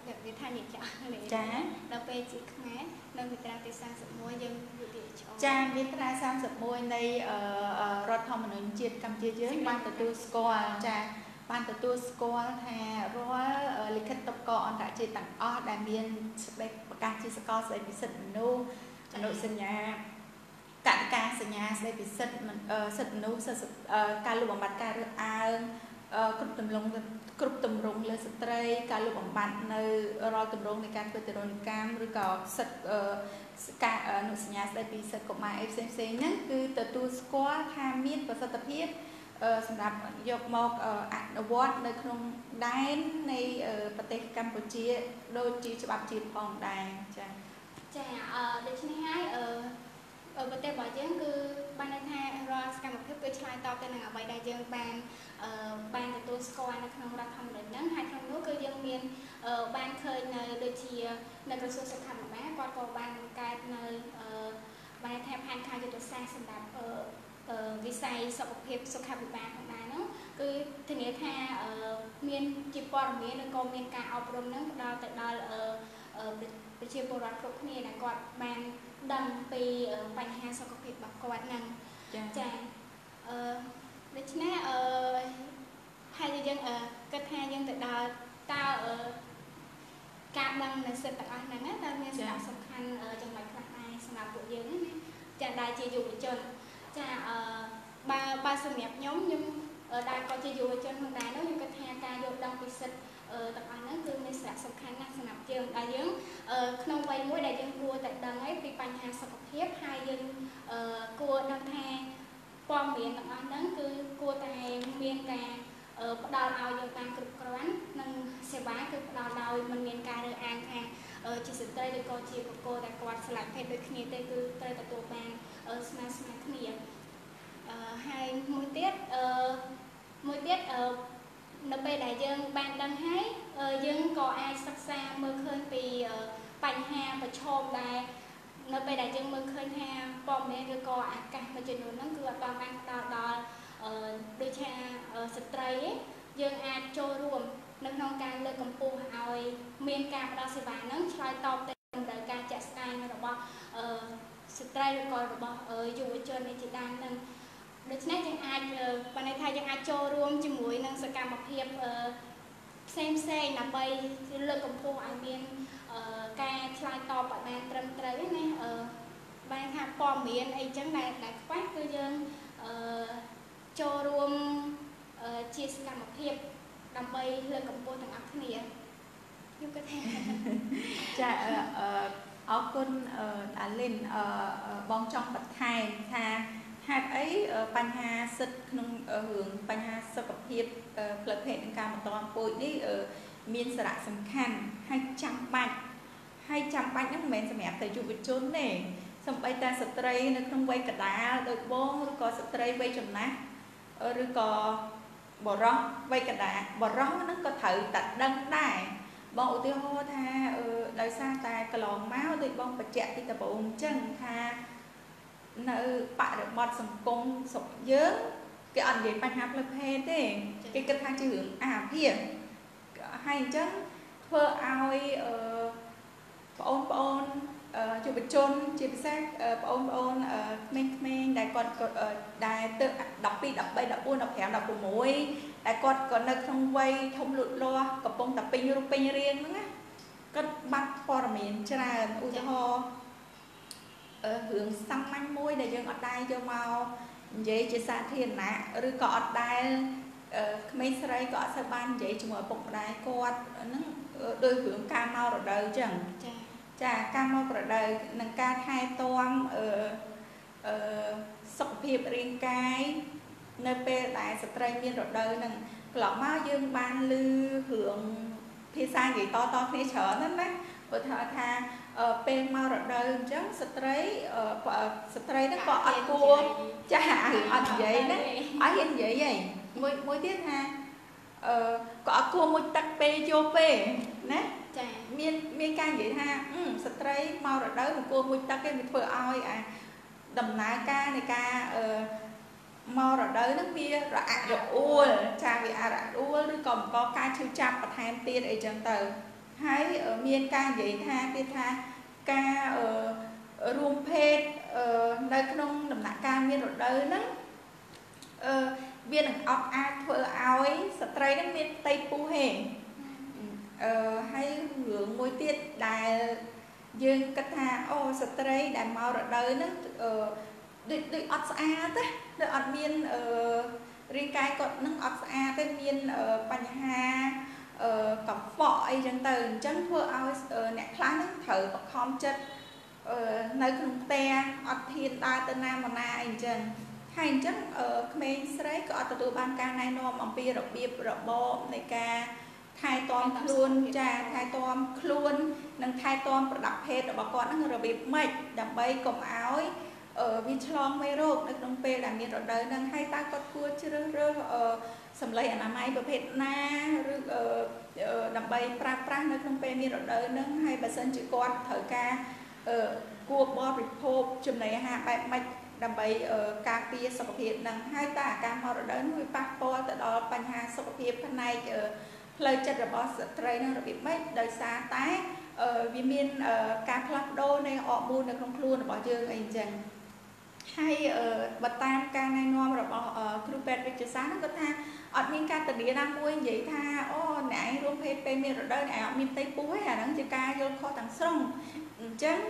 វាថានិយាយចាដល់ពេលជាខ្មែរនៅវិត្រាទីសាមសិបមួយយើងវិទ្យាឆ្លងចាវិត្រាសាមសិបមួយនៃរដ្ឋធម្មនុញ្ញជាតិកម្ពុជាយើងបានទទួលស្គាល់ចាបានទទួលស្គាល់ថារាល់លិខិតតុបកអន្តរជាតិទាំងអស់ដែលមានស្តីប្រកាសជាសកលស្តីពីសិទ្ធិមនុស្សអនុសញ្ញាកតិកាសញ្ញាស្តីពីសិទ្ធិសិទ្ធិមនុស្សការលុបបំបាត់ការរើសអើងគ្រប់ទម្រង់គ្រប់ទម្រង់លើស្ត្រីការលុបបំបាត់នៅរាល់ទម្រង់នៃការធ្វើទរណកម្មឬក៏សិទ្ធិការអនុសញ្ញាស្តីពីសិទ្ធិកុមារអីផ្សេងផ្សេងហ្នឹងគឺទទួលស្គាល់ថាមានប្រសិទ្ធភាពសម្រាប់យកមកអនុវត្តនៅក្នុងដែននៃប្រទេសកម្ពុជាដូចជាច្បាប់ជាតិផងដែរចា៎ចាអឺដូច្នេះហើយអឺប្រទេសរបស់យើងគឺបានន័យថារាល់សកម្មភាពគឺឆ្លើយតបទៅនឹងអ្វីដែលយើងបានអឺបានទទួលស្គាល់នៅក្នុងរដ្ឋធម្មនុញ្ញហ្នឹងហើយក្នុងនោះគឺយើងមានបានឃើញនៅដូចជានៅក្រសួងសុខាភិបាលគាត់ក៏បានបង្កើតនៅអឺបានថាផែនការយុទ្ធសាស្ត្រសម្រាប់អឺវិស័យសុខភាពសុខាភិបាលផងដែរហ្នឹងគឺធានាថាមានជាព័ត៌មានឬក៏មានការអប់រំហ្នឹងផ្ដល់ទៅដល់ប្រជាពលរដ្ឋគ្រប់គ្នាដែលគាត់បានដឹងពីបញ្ហាសុខភាពរបស់គាត់ហ្នឹងចាអឺដូច្នេះអឺហើយយើងគិតថាយើងទៅដល់តើការដឹងនៅសិទ្ធិទាំងអស់ហ្នឹងតើមានសារៈសំខាន់ចំណុចខ្លះដែរសម្រាប់ពួកយើងណាចាដែលជាយុវជនចាអឺបើបើសម្រាប់ខ្ញុំខ្ញុំដែលក៏ជាយុវជនផងដែរនោះខ្ញុំគិតថាការយល់ដឹងពីសិទ្ធិទាំងអស់ហ្នឹងគឺមានសារៈសំខាន់ណាស់សម្រាប់យើងដែលយើងក្នុងវ័យមួយដែលយើងគួរតែដឹងហើយពីបញ្ហាសុខភាពហើយយើងគួរដឹងថាព័ត៌មានទាំងអស់ហ្នឹងគឺគួរតែមានការផ្ដល់ឲ្យយើងបានគ្រប់គ្រាន់និងសេវាគឺផ្ដល់ដោយមិនមានការរើសអើងថាជាស្ត្រីឬក៏ជាបុគ្គលដែលគាត់ឆ្លាតភេទដូចគ្នាទេគឺត្រូវទទួលបានស្មើស្មើគ្នាអឺហើយមួយទៀតអឺមួយទៀតអឺនៅពេលដែលយើងបានដឹងហើយយើងក៏អាចសិក្សាមើលឃើញពីបញ្ហាប្រឈមដែលនៅពេលដែលយើងមើលឃើញថាព័ត៌មានឬក៏អាកាសមួយចំនួនហ្នឹងគឺអត់បានបានផ្ដល់ដល់ដូចថាស្ត្រីយើងអាចចូលរួមនៅក្នុងការលើកកម្ពស់ឲ្យមានការផ្ដល់សេវាហ្នឹងឆ្លើយតបទៅតម្រូវការជាក់ស្ដែងរបស់ស្ត្រីឬក៏របស់យុវជននេះជាដើមហ្នឹងដូច្នេះយើងអាចបានន័យថាយើងអាចចូលរួមជាមួយនឹងសកម្មភាពផ្សេងផ្សេងដើម្បីលើកកម្ពស់ឲ្យមានការឆ្លើយតបឲ្យបានត្រឹមត្រូវណាបានថាព័ត៌មានអីចឹងដែលដែលខ្វះគឺយើងចូលរួមជាសកម្មភាពដើម្បីលើកកម្ពស់ទាំងអស់គ្នាខ្ញុំគិតថាចាអរគុណអាលីនបងចង់បន្ថែមថាហេតុអីបញ្ហាសិទ្ធិក្នុងរឿងបញ្ហាសុខភាពផ្លូវភេទនិងការបន្តពូជនេះមានសារៈសំខាន់ហើយចាំបាច់ហើយចាំបាច់ហ្នឹងមិនមែនសម្រាប់តែយុវជនទេសូម្បីតែស្ត្រីនៅក្នុងវ័យកណ្ដាលដូចបងឬក៏ស្ត្រីវ័យចំណាស់ឬក៏បរោះវ័យកណ្ដាលបរោះហ្នឹងក៏ត្រូវតែដឹងដែរបងឧទាហរណ៍ថាដោយសារតែកន្លងមកដូចបងបញ្ជាក់ពីដំបូងអញ្ចឹងថានៅបរិបទសង្គមស្រុកយើងគេអត់និយាយបញ្ហាផ្លូវភេទទេគេគិតថាជារឿងអាភិបហើយអញ្ចឹងធ្វើឲ្យបងប្អូនយុវជនជាពិសេសបងប្អូនក្មេងៗដែលគាត់ដែលទៅដប់ពីរ ដប់បី ដប់បួន ដប់ប្រាំ ដប់ប្រាំមួយ ដែលគាត់ក៏នៅក្នុងវ័យធំលូតលាស់កំពុងតែពេញរូបពេញរាងហ្នឹងណាគាត់បាត់ព័ត៌មានច្រើនឧទាហរណ៍រឿងសាមញ្ញមួយដែលយើងអត់ដែរយកមកនិយាយជាសាធារណៈឬក៏អត់ដែរក្មេងស្រីក៏អត់សូវបាននិយាយជាមួយឪពុកម្ដាយគាត់ហ្នឹងដោយរឿងការមករដូវអញ្ចឹងចាចាការមករដូវនិងការថែទាំអឺអឺសុខភាពរាងកាយនៅពេលដែលស្ត្រីមានរដូវហ្នឹងកន្លងមកយើងបានឮរឿងភាសានិយាយតតគ្នាច្រើនហ្នឹងណាបើថាថាពេលមករដូវអញ្ចឹងស្ត្រីស្ត្រីហ្នឹងក៏អត់គួរចាអត់និយាយណាអត់ហ៊ាននិយាយហីមួយមួយទៀតថាអឺក៏អត់គួរមួយទឹកពេលយកពេលណាចាមានមានការនិយាយថាស្ត្រីមករដូវមិនគួរមួយទឹកទេវាធ្វើឲ្យអាដំណើរការនៃការអឺមករដូវហ្នឹងវារអាក់រអួលចាវាអាក់រអួលឬក៏បង្កការឈឺចាប់បន្ថែមទៀតអីចឹងទៅ hay ở miền ca vậy tha tiết tha ca ở room phê nơi trong đầm nạ ca miền rồi đời đó viên ở ọc a thơ áo ấy sợi trai nó miền tây pu hề hay hướng môi tiết đài dương cách tha ô sợi trai đài màu rồi đời nó đôi đôi ọc xa thế đôi ọc miền riêng cái còn nâng ọc xa tới miền Pành Hà cặp vội chân từ chân thưa ao nè khá nâng thử và không chất nơi không te ọt thiên ta tên nam mà na anh chân hay chất ở Khmer Srei có ở tụ ban ca này nom ông bia rộng biệp rộng bò này ca thay tôm luôn trà thay tôm luôn nâng thay tôm đặc hết ở bà con nó rồi biệp mệt đầm bay cổng áo ở vi chlong mê rộp nơi trong pe là miền ở đời nâng hay ta có cua chưa rơ sầm lấy anh máy bờ phết na đầm bay pra pra nơi trong pe miền ở đời nâng hay bà sân chữ con thời ca cua bò bị phô chùm này ha bài mạch đầm bay cà phê sọc phiệt nâng hai ta cam họ ở đời nuôi passport từ đó Pành Hà sọc phiệt phần này lời chất là boss trainer rồi bị mấy đời xa tái vì miền cà club đô này họ mua được không luôn bỏ dương anh chừng hay bật tam ca này ngon rồi bỏ group pet với chữ sáng nó có tha ở miền ca từ địa nam muối vậy tha ô nãy luôn phê phê miền rồi đây nãy ở miền tây phú ấy à nó chữ ca vô kho thằng sông chấn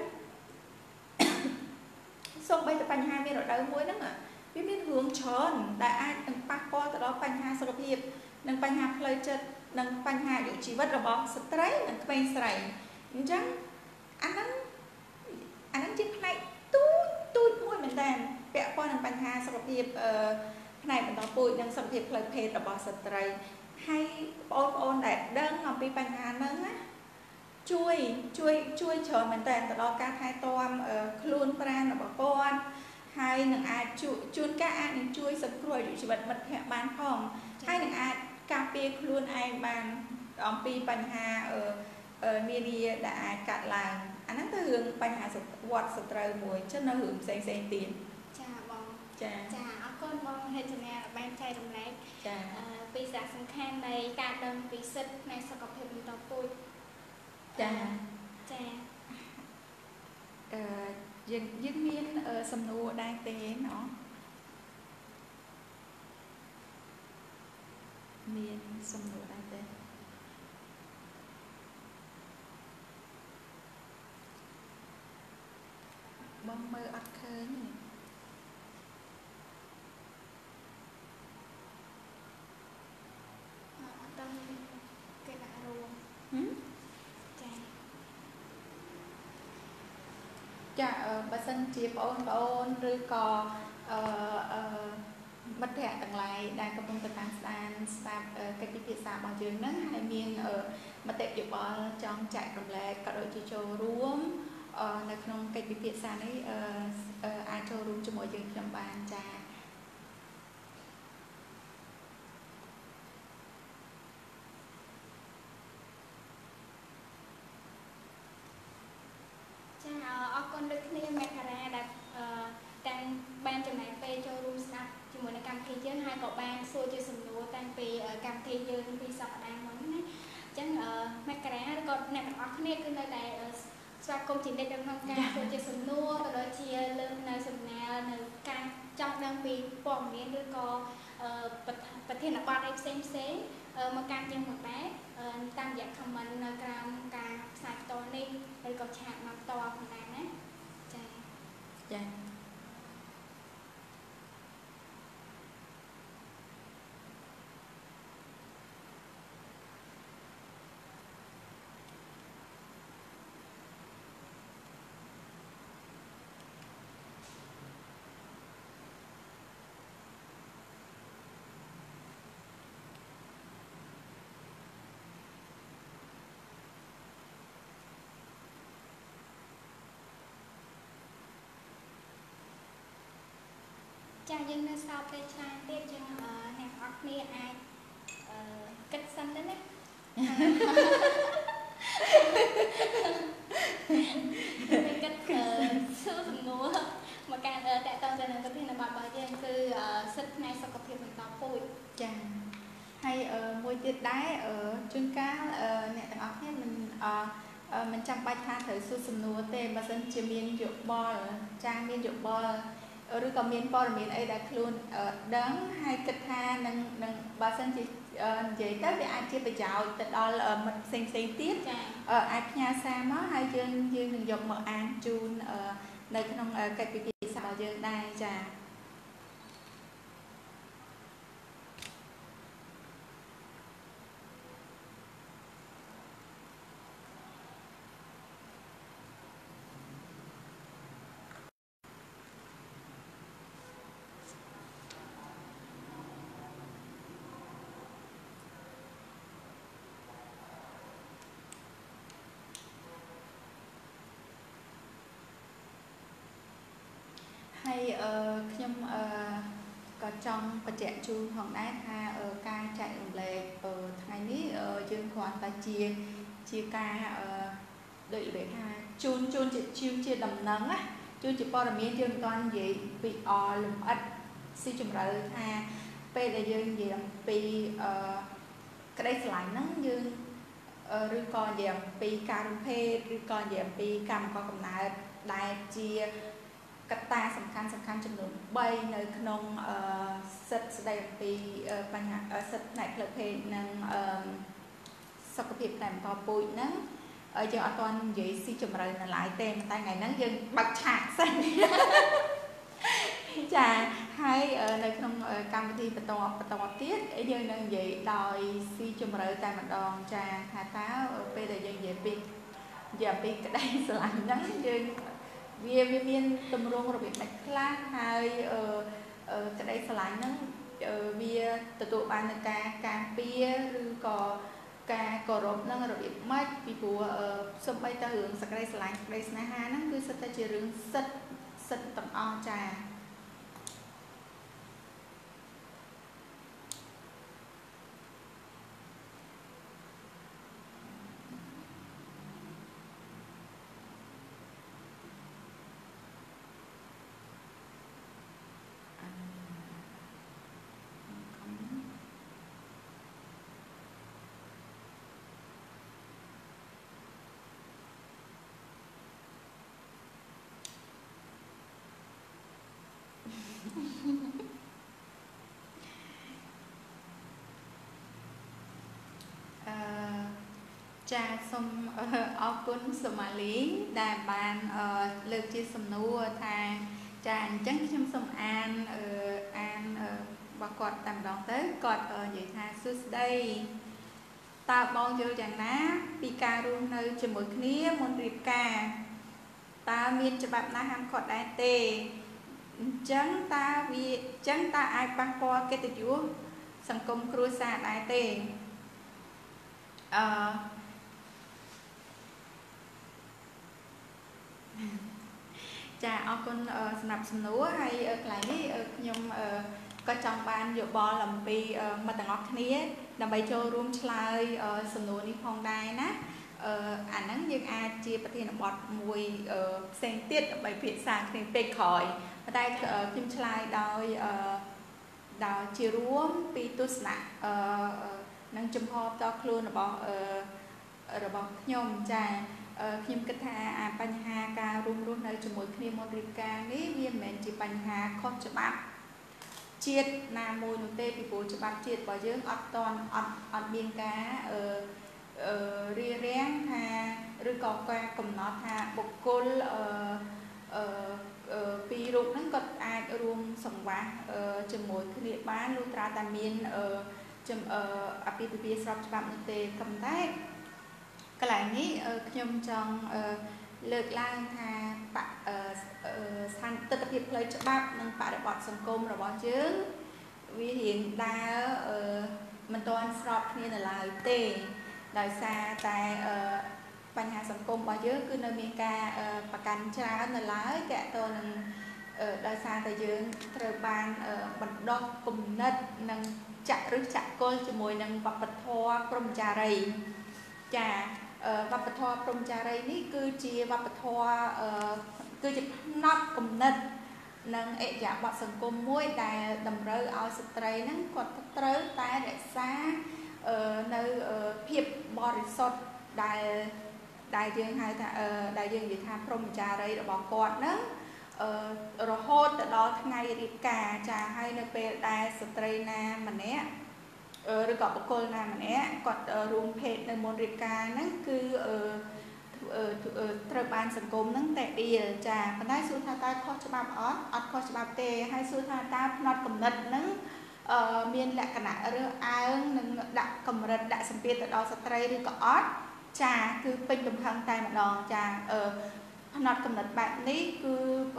sông bây giờ Pành Hà miền rồi đây muối đó mà biết miền hướng tròn đại ai từng passport từ đó Pành Hà sọc hiệp nâng Pành Hà play chất nâng Pành Hà dụ chỉ vật rồi bỏ stress nâng quay sải chấn anh nó anh nó chiếc này tôi môi mình đàn vẽ qua nâng Pành Hà sọc hiệp này mình đó bụi nâng sọc hiệp play page rồi bỏ stress hay ôn ôn đại đơn ngọc đi Pành Hà nâng á chui chui chui chờ mình đàn từ đó ca hai tôm luôn pran rồi bỏ con hay nâng ai chui chun cá ăn chui sập rồi dụ chỉ vật mật hẹn bán phòng hay nâng ai cà phê luôn ai bàn ông pi Pành Hà ở media đã cạn làng anh nó tới hướng Pành Hà quạt sợi trời mùi chất nó hướng xanh xanh tiền chà bong chà chà ở con bong hay chừng nào ban trai đồng này chà vì giá sẵn khan này cả đơn vì sức này sẽ có thể mình đọc bụi chà chà dân dân miên sầm nô đang tế nó miền sông nổi đại tây bom mơ ắt khơi này tâm cái đã rồi chà bà sân chia ôn ôn rư cò mất thẻ tầng lại đang có công tác sàn staff cái tiếp thị xã bằng trường nâng hay miền ở mà tệp chụp trong chạy đồng lệ cả đội chơi trò rúm là trong cái tiếp thị xã ấy ai trò rúm cho mỗi trường trong bàn trà chà ở con được này mẹ thà ra đặt đang ban trong này về cho room snap chỉ muốn là cam thi chứ hai cậu ban xua cho sầm lúa đang về cam thi dương thì sọt đang món này chẳng mẹ cả ra còn này ở cái này cứ nơi này xoa công trình đây đang không ca xua cho sầm lúa rồi đó chia lên nơi sầm nào nơi cam trong đang về phòng miếng đứa co bật thiên là qua đây xem xé mà cam dân một bé tăng dạng comment cam cam sạch to đi đây có chạm mặt to phần này đấy chà chà cha dân nơi sau cái cha tiếp cho nè hoặc nia ai cách xanh đấy đấy cách số thằng ngô mà càng tại tao giờ này có thể là bà bà dân cứ xích này sau có thể mình tao phôi chà hay ở môi tiết đáy ở chuyên cá nè tầng ốc nhé mình mình chẳng bạch tha thời su sầm nua tê mà dân chỉ miên dụ bò trang miên dụ bò rồi còn miên bò miên ấy đã luôn đắng hay kịch tha nâng nâng bà dân chỉ vậy tới để ai chưa bị chào từ đó là mình xem xem tiếp ở ai nhà xa má hay dân dân đừng dọc mở án chun nơi trong cái bị bị sao dân đây chà hay nhâm có trongประแจ chu ของได้ค่ะการchạy ủng lệ ở ngày ní dương khoản ta chia chia ca đợi để ha chun chun chỉ chiêu chia đầm nắng á chun chỉ bao miếng dương toàn gì bị o lùm ắt si chùm rồi ha pe là dương gì bị cái đây lại nắng dương rồi còn gì bị cam phê rồi còn gì bị cam có cầm nại đại chia cách ta sầm khăn sầm khăn chấm nụ bay nơi nông sệt đây vìปัญหาsệt này là về năng sọc phiệp làm to bụi nắng ở giờ ở toàn vậy si chấm rồi là lại tem tay ngày nắng dân bật chạc xanh chà hay nơi nông cam thi bật to bật to tiết ở giờ năng vậy đòi si chấm rồi tay mặt đòn trà hà táo bây giờ dân vậy bị giờ bị cái đây lại nắng dân vì vì miền tầm rong rồi bị mạch lá hay ở ở cái đây lại nó vì từ tụ ban ca ca pia rồi có ca cò rộp nó rồi bị mất vì của sân bay ta hưởng sạc đây lại đây là ha nó cứ sân ta chỉ rừng sân sân tầm o trà cha xong ở quân Somali đài bàn lược chia sầm nua thà cha chẳng chăm sầm an an và quạt tầm đón tới quạt ở vậy thà suốt đây ta bao nhiêu chẳng ná pika luôn nơi chỉ một khía một riệp ca ta miên cho bạn na ham quạt đại tê chẳng ta vì chẳng ta ai băng qua cái từ chúa sầm công cua xa đại tê chà ở con sập sầm núi hay ở lại ní nhung có trong ban dụ bò làm pi mà tầng ngọc khía làm bài cho room slide sầm núi đi phong đai ná ảnh nắng như ai chia bát thiên bọt mùi sen tiết bài việt sang thì pe khỏi ở đây phim slide đòi đòi chia ruộng pi tu sna năng chấm hộp to luôn là bỏ rồi bỏ nhom chà khi mà thaបញ្ហាការរួមរស់នៅជាមួយគ្នាមករៀបការនេះវាមិនមែនជាបញ្ហាខុសច្បាប់ជាតិណាមួយនោះទេពីព្រោះច្បាប់ជាតិរបស់យើងអត់តន់អត់អត់មានការអឺរៀបរៀងថាឬក៏ការកំណត់ថាបុគ្គលអឺអឺពីររូបហ្នឹងគាត់អាចរួមសង្វាស់ជាមួយគ្នាបានលុះត្រាតែមានអឺចំអពាហ៍ពិពាហ៍ស្របច្បាប់នោះទេប៉ុន្តែកន្លែងនេះខ្ញុំចង់លើកឡើងថាស្ថានទិដ្ឋភាពផ្លូវច្បាប់និងបរិបទសង្គមរបស់យើងវារៀងដើរមិនទាន់ស្របគ្នានៅឡើយទេដោយសារតែបញ្ហាសង្គមរបស់យើងគឺនៅមានការប្រកាន់ច្រើននៅឡើយតើតើនឹងដោយសារតែយើងត្រូវបានបណ្ដុះគំនិតនិងចាក់ឬចាក់គល់ជាមួយនឹងវប្បធម៌ព្រហ្មចារីចាវប្បធម៌ព្រហ្មចារីនេះគឺជាវប្បធម៌គឺជាផ្នត់គំនិតនិងអរិយាប័ត្រសង្គមមួយដែលតម្រូវឲ្យស្ត្រីហ្នឹងគាត់ត្រូវតែរក្សានៅភាពបរិសុទ្ធដែលដែលយើងហៅថាដែលយើងនិយាយថាព្រមចារីរបស់គាត់ហ្នឹងរហូតទៅដល់ថ្ងៃរៀបការចាហើយនៅពេលដែលស្ត្រីណាម្នាក់ឬក៏បុគ្គលណាម្នាក់គាត់រួមភេទនៅមុនរៀបការហ្នឹងគឺត្រូវបានសង្គមហ្នឹងតែដៀលចាប៉ុន្តែសួរថាតើខុសច្បាប់អត់អត់ខុសច្បាប់ទេហើយសួរថាតើផ្នត់គំនិតហ្នឹងមានលក្ខណៈរើសអើងនិងដាក់កម្រិតដាក់សម្ពាធទៅដល់ស្ត្រីឬក៏អត់ចាគឺពេញទំហឹងតែម្ដងចាផ្នត់គំនិតបែបនេះគឺ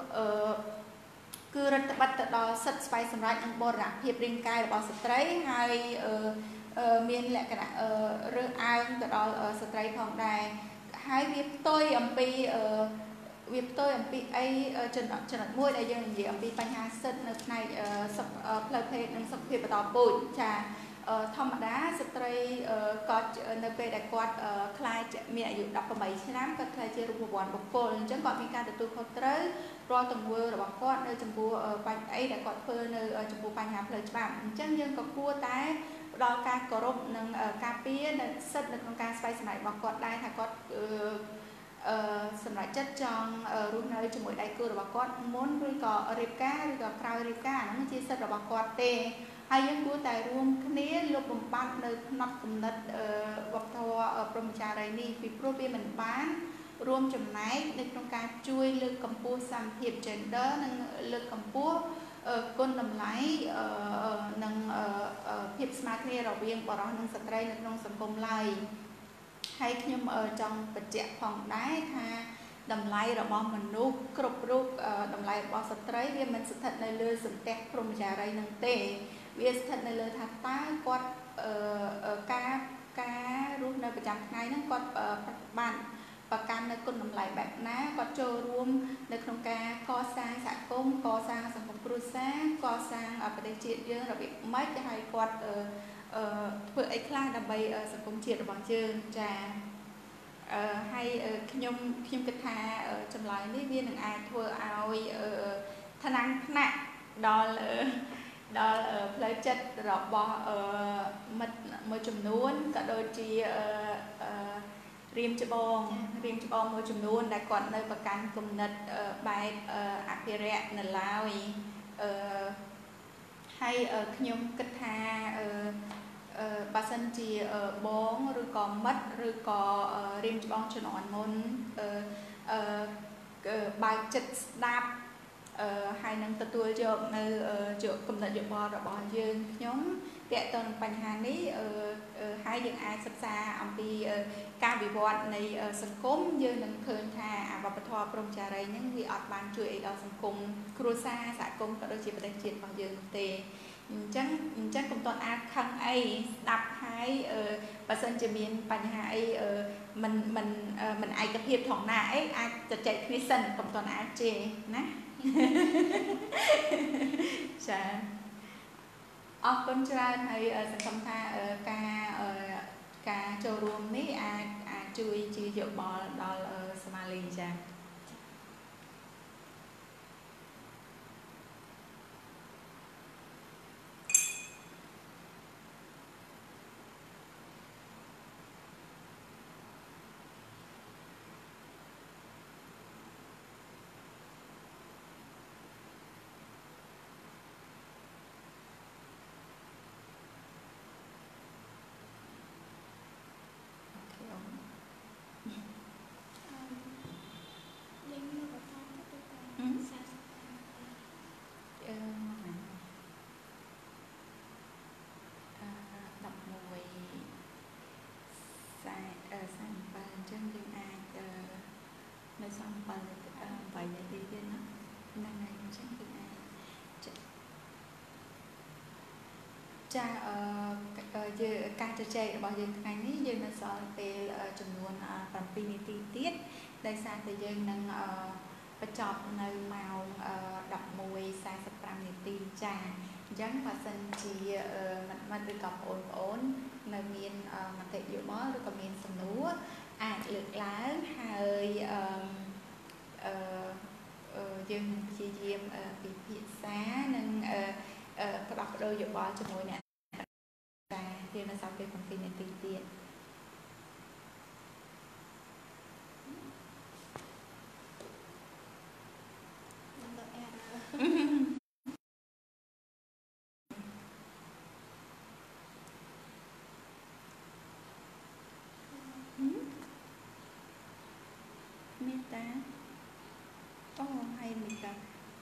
គឺរដ្ឋបတ်ទៅដល់សិទ្ធិស្វ័យសម្រេចនិងបរិយាភាពរាងកាយរបស់ស្ត្រីហើយមានលក្ខណៈរើសអើងទៅដល់ស្ត្រីផងដែរហើយវាផ្ទុយអំពីវាផ្ទុយអំពីអីចំណុចចំណុចមួយដែលយើងនិយាយអំពីបញ្ហាសិទ្ធិនៅផ្នែកផ្លូវភេទនិងសុខភាពបន្តពូជចាធម្មតាស្ត្រីក៏នៅពេលដែលគាត់ខ្លាចមានអាយុដប់ប្រាំបីឆ្នាំគាត់ខ្លាចជារូបវ័ន្តបុគ្គលអញ្ចឹងគាត់មានការទទួលខុសត្រូវរាល់ទង្វើរបស់គាត់នៅចំពោះបញ្ហាអីដែលគាត់ធ្វើនៅចំពោះបញ្ហាផ្លូវច្បាប់អញ្ចឹងយើងក៏គួរតែផ្ដល់ការគោរពនិងការពារនៅសិទ្ធិនៅក្នុងការស្វ័យសម្រេចរបស់គាត់ដែរថាគាត់អឺសម្រាប់ចិត្តចង់រស់នៅជាមួយដៃគូរបស់គាត់មុនឬក៏រៀបការឬក៏ក្រោយរៀបការហ្នឹងជាសិទ្ធិរបស់គាត់ទេហើយយើងគួរតែរួមគ្នាលុបបំបាត់នៅផ្នត់គំនិតវប្បធម៌ព្រហ្មចារីយ៍នេះពីព្រោះវាមិនបានរួមចំណែកនៅក្នុងការជួយលើកកម្ពស់សមភាព gender និងលើកកម្ពស់គុណតម្លៃនិងភាពស្មើគ្នារវាងបុរសនិងស្ត្រីនៅក្នុងសង្គមឡើយហើយខ្ញុំចង់បញ្ជាក់ផងដែរថាតម្លៃរបស់មនុស្សគ្រប់រូបតម្លៃរបស់ស្ត្រីវាមិនស្ថិតនៅលើសន្ទះព្រហ្មចារីយ៍នឹងទេវាស្ថិតនៅលើថាតើគាត់ការការរស់នៅប្រចាំថ្ងៃហ្នឹងគាត់បានប្រកាន់នៅគុណតម្លៃបែបណាគាត់ចូលរួមនៅក្នុងការកសាងសហគមន៍កសាងសង្គមគ្រួសារកសាងប្រទេសជាតិយើងរបៀបម៉េចហើយគាត់ធ្វើអីខ្លះដើម្បីសង្គមជាតិរបស់យើងចាអឺហើយខ្ញុំខ្ញុំគិតថាចម្លើយនេះវានឹងអាចធ្វើឲ្យថ្នាំងថ្នាក់ដល់ដល់ផ្លូវចិត្តរបស់មិត្តមួយចំនួនក៏ដូចជារៀមច្បងរៀមច្បងមួយចំនួនដែលគាត់នៅប្រកាន់គំនិតបែបអភិរក្សនៅឡើយអឺហើយខ្ញុំគិតថាអឺបើសិនជាបងឬក៏មិត្តឬក៏រៀមច្បងជំនាន់មុនអឺអឺបើកចិត្តស្ដាប់អឺហើយនឹងទទួលយកនៅយកគំនិតយោបល់របស់យើងខ្ញុំទាក់ទងនឹងបញ្ហានេះអឺហើយយើងអាចសិក្សាអំពីការវិវត្តនៃសង្គមយើងនឹងឃើញថាវប្បធម៌ព្រហ្មចារីយ៍ហ្នឹងវាអត់បានជួយអីដល់សង្គមគ្រួសារសហគមន៍ក៏ដូចជាប្រទេសជាតិរបស់យើងទេអញ្ចឹងអញ្ចឹងកុំតន់អាចខឹងអីស្ដាប់ហើយបើសិនជាមានបញ្ហាអីមិនមិនមិនឯកភាពថងណាអីអាចជជែកគ្នាសិនកុំតន់អាចជេរណាចាអរគុណច្រើនហើយសង្ឃឹមថាការការចូលរួមនេះអាចអាចជួយជាយោបល់ដល់សមាលីចាចាអឺយើងការជជែករបស់យើងថ្ងៃនេះយើងនៅសល់ពេលចំនួនប្រាំពីរនាទីទៀតដោយសារតែយើងនឹងបញ្ចប់នៅម៉ោងដប់មួយសាសិបប្រាំនាទីចាអញ្ចឹងបើសិនជាមិត្តមិត្តឬក៏បងប្អូននៅមានមតិយោបល់ឬក៏មានសំណួរអាចលើកឡើងហើយអឺអឺយើងនឹងព្យាយាមពិភាក្សានិងផ្ដោះប្ដូរយោបល់ជាមួយអ្នកតែយើងនៅសល់ពេលប្រាំពីរនាទីទៀតចា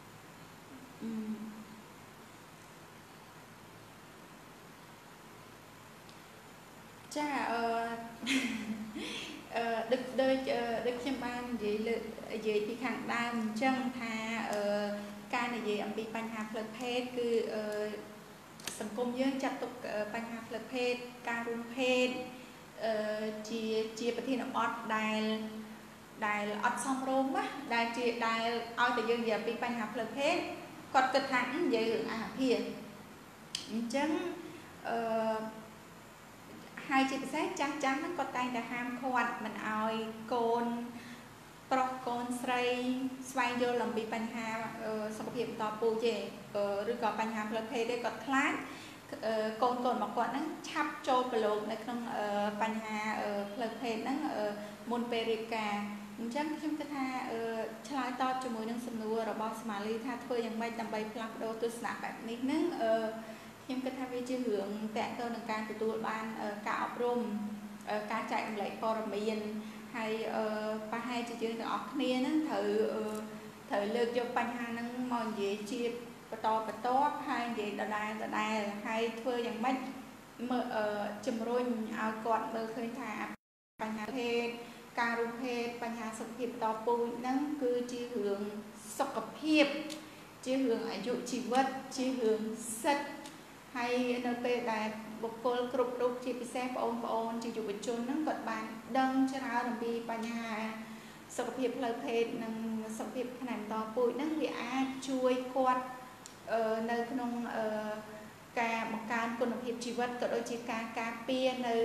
ចាអឺអឺដឹកដូចដឹកខ្ញុំបាននិយាយលើនិយាយពីខាងដើមអញ្ចឹងថាអឺការនិយាយអំពីបញ្ហាផ្លូវភេទគឺអឺសង្គមយើងចាត់ទុកបញ្ហាផ្លូវភេទការរួមភេទអឺជាជាប្រធានបទដែលដែលអត់សមរម្យណាដែលជាដែលឲ្យតែយើងនិយាយពីបញ្ហាផ្លូវភេទគាត់គិតថានិយាយរឿងអាភិបអញ្ចឹងអឺហើយជាពិសេសចាស់ចាស់ហ្នឹងគាត់តែងតែហាមឃាត់មិនឲ្យកូនប្រុសកូនស្រីស្វែងយល់អំពីបញ្ហាសុខភាពបន្តពូជទេឬក៏បញ្ហាផ្លូវភេទទេគាត់ខ្លាចកូនកូនរបស់គាត់ហ្នឹងឆាប់ចូលប្រឡូកនៅក្នុងបញ្ហាផ្លូវភេទហ្នឹងមុនពេលរៀបការអញ្ចឹងខ្ញុំគិតថាឆ្លើយតបជាមួយនឹងសំណួររបស់ស្មាលីថាធ្វើយ៉ាងម៉េចដើម្បីផ្លាស់ប្ដូរទស្សនៈបែបនេះហ្នឹងខ្ញុំគិតថាវាជារឿងតកតទៅនឹងការទទួលបានការអប់រំការចែករំលែកព័ត៌មានហើយប្រហែលជាយើងទាំងអស់គ្នាហ្នឹងត្រូវត្រូវលើកយកបញ្ហាហ្នឹងមកនិយាយជាបន្តបន្ទាប់ហើយនិយាយដដែលដដែលហើយធ្វើយ៉ាងម៉េចមើលជំរុញឲ្យគាត់មើលឃើញថាបញ្ហាភេទការរួមភេទបញ្ហាសុខភាពបន្តពូជហ្នឹងគឺជារឿងសុខភាពជារឿងអាយុជីវិតជារឿងសិទ្ធិហើយនៅពេលដែលបុគ្គលគ្រប់រូបជាពិសេសបងប្អូនជាយុវជនហ្នឹងគាត់បានដឹងច្រើនអំពីបញ្ហាសុខភាពផ្លូវភេទនិងសុខភាពផ្នែកបន្តពូជហ្នឹងវាអាចជួយគាត់នៅក្នុងការបង្កើនគុណភាពជីវិតក៏ដូចជាការការពារនៅ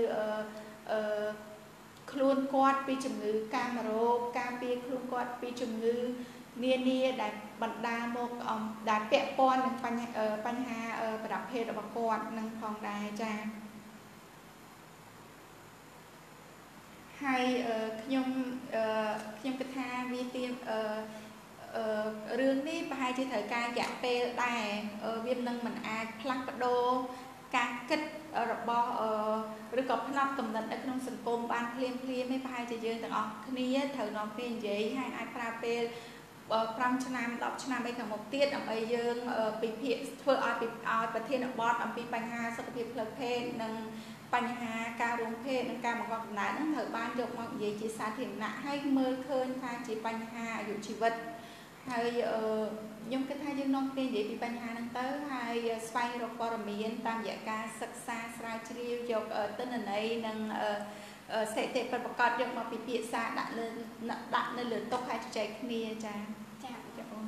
ខ្លួនគាត់ពីជំងឺកាមរោគការពារខ្លួនគាត់ពីជំងឺនានាដែលបណ្ដាលមកដែលពាក់ព័ន្ធនឹងបញ្ហាបញ្ហាប្រដាប់ភេទរបស់គាត់នឹងផងដែរចា៎ហើយខ្ញុំខ្ញុំគិតថាវាទៀមរឿងនេះប្រហែលជាត្រូវការរយៈពេលដែរវានឹងមិនអាចផ្លាស់ប្ដូរការគិតរបស់ឬក៏ផ្នត់គំនិតនៅក្នុងសង្គមបានភ្លាមភ្លាមទេប្រហែលជាយើងទាំងអស់គ្នាត្រូវនាំគ្នានិយាយហើយអាចប្រើពេលប្រាំឆ្នាំដប់ឆ្នាំអីខាងមុខទៀតដើម្បីយើងពិភាក្សាធ្វើឲ្យឲ្យប្រធានបទអំពីបញ្ហាសុខភាពផ្លូវភេទនិងបញ្ហាការរួមភេទនិងការបង្កកំណើតហ្នឹងត្រូវបានយកមកនិយាយជាសាធារណៈហើយមើលឃើញថាជាបញ្ហាអាយុជីវិតហើយខ្ញុំគិតថាយើងនាំគ្នានិយាយពីបញ្ហាហ្នឹងទៅហើយស្វែងរកព័ត៌មានតាមរយៈការសិក្សាស្រាវជ្រាវយកទិន្នន័យនិងស្ថិតិពិតប្រាកដយកមកពិភាក្សាដាក់លើដាក់នៅលើតុហើយជជែកគ្នាចាចាចាបង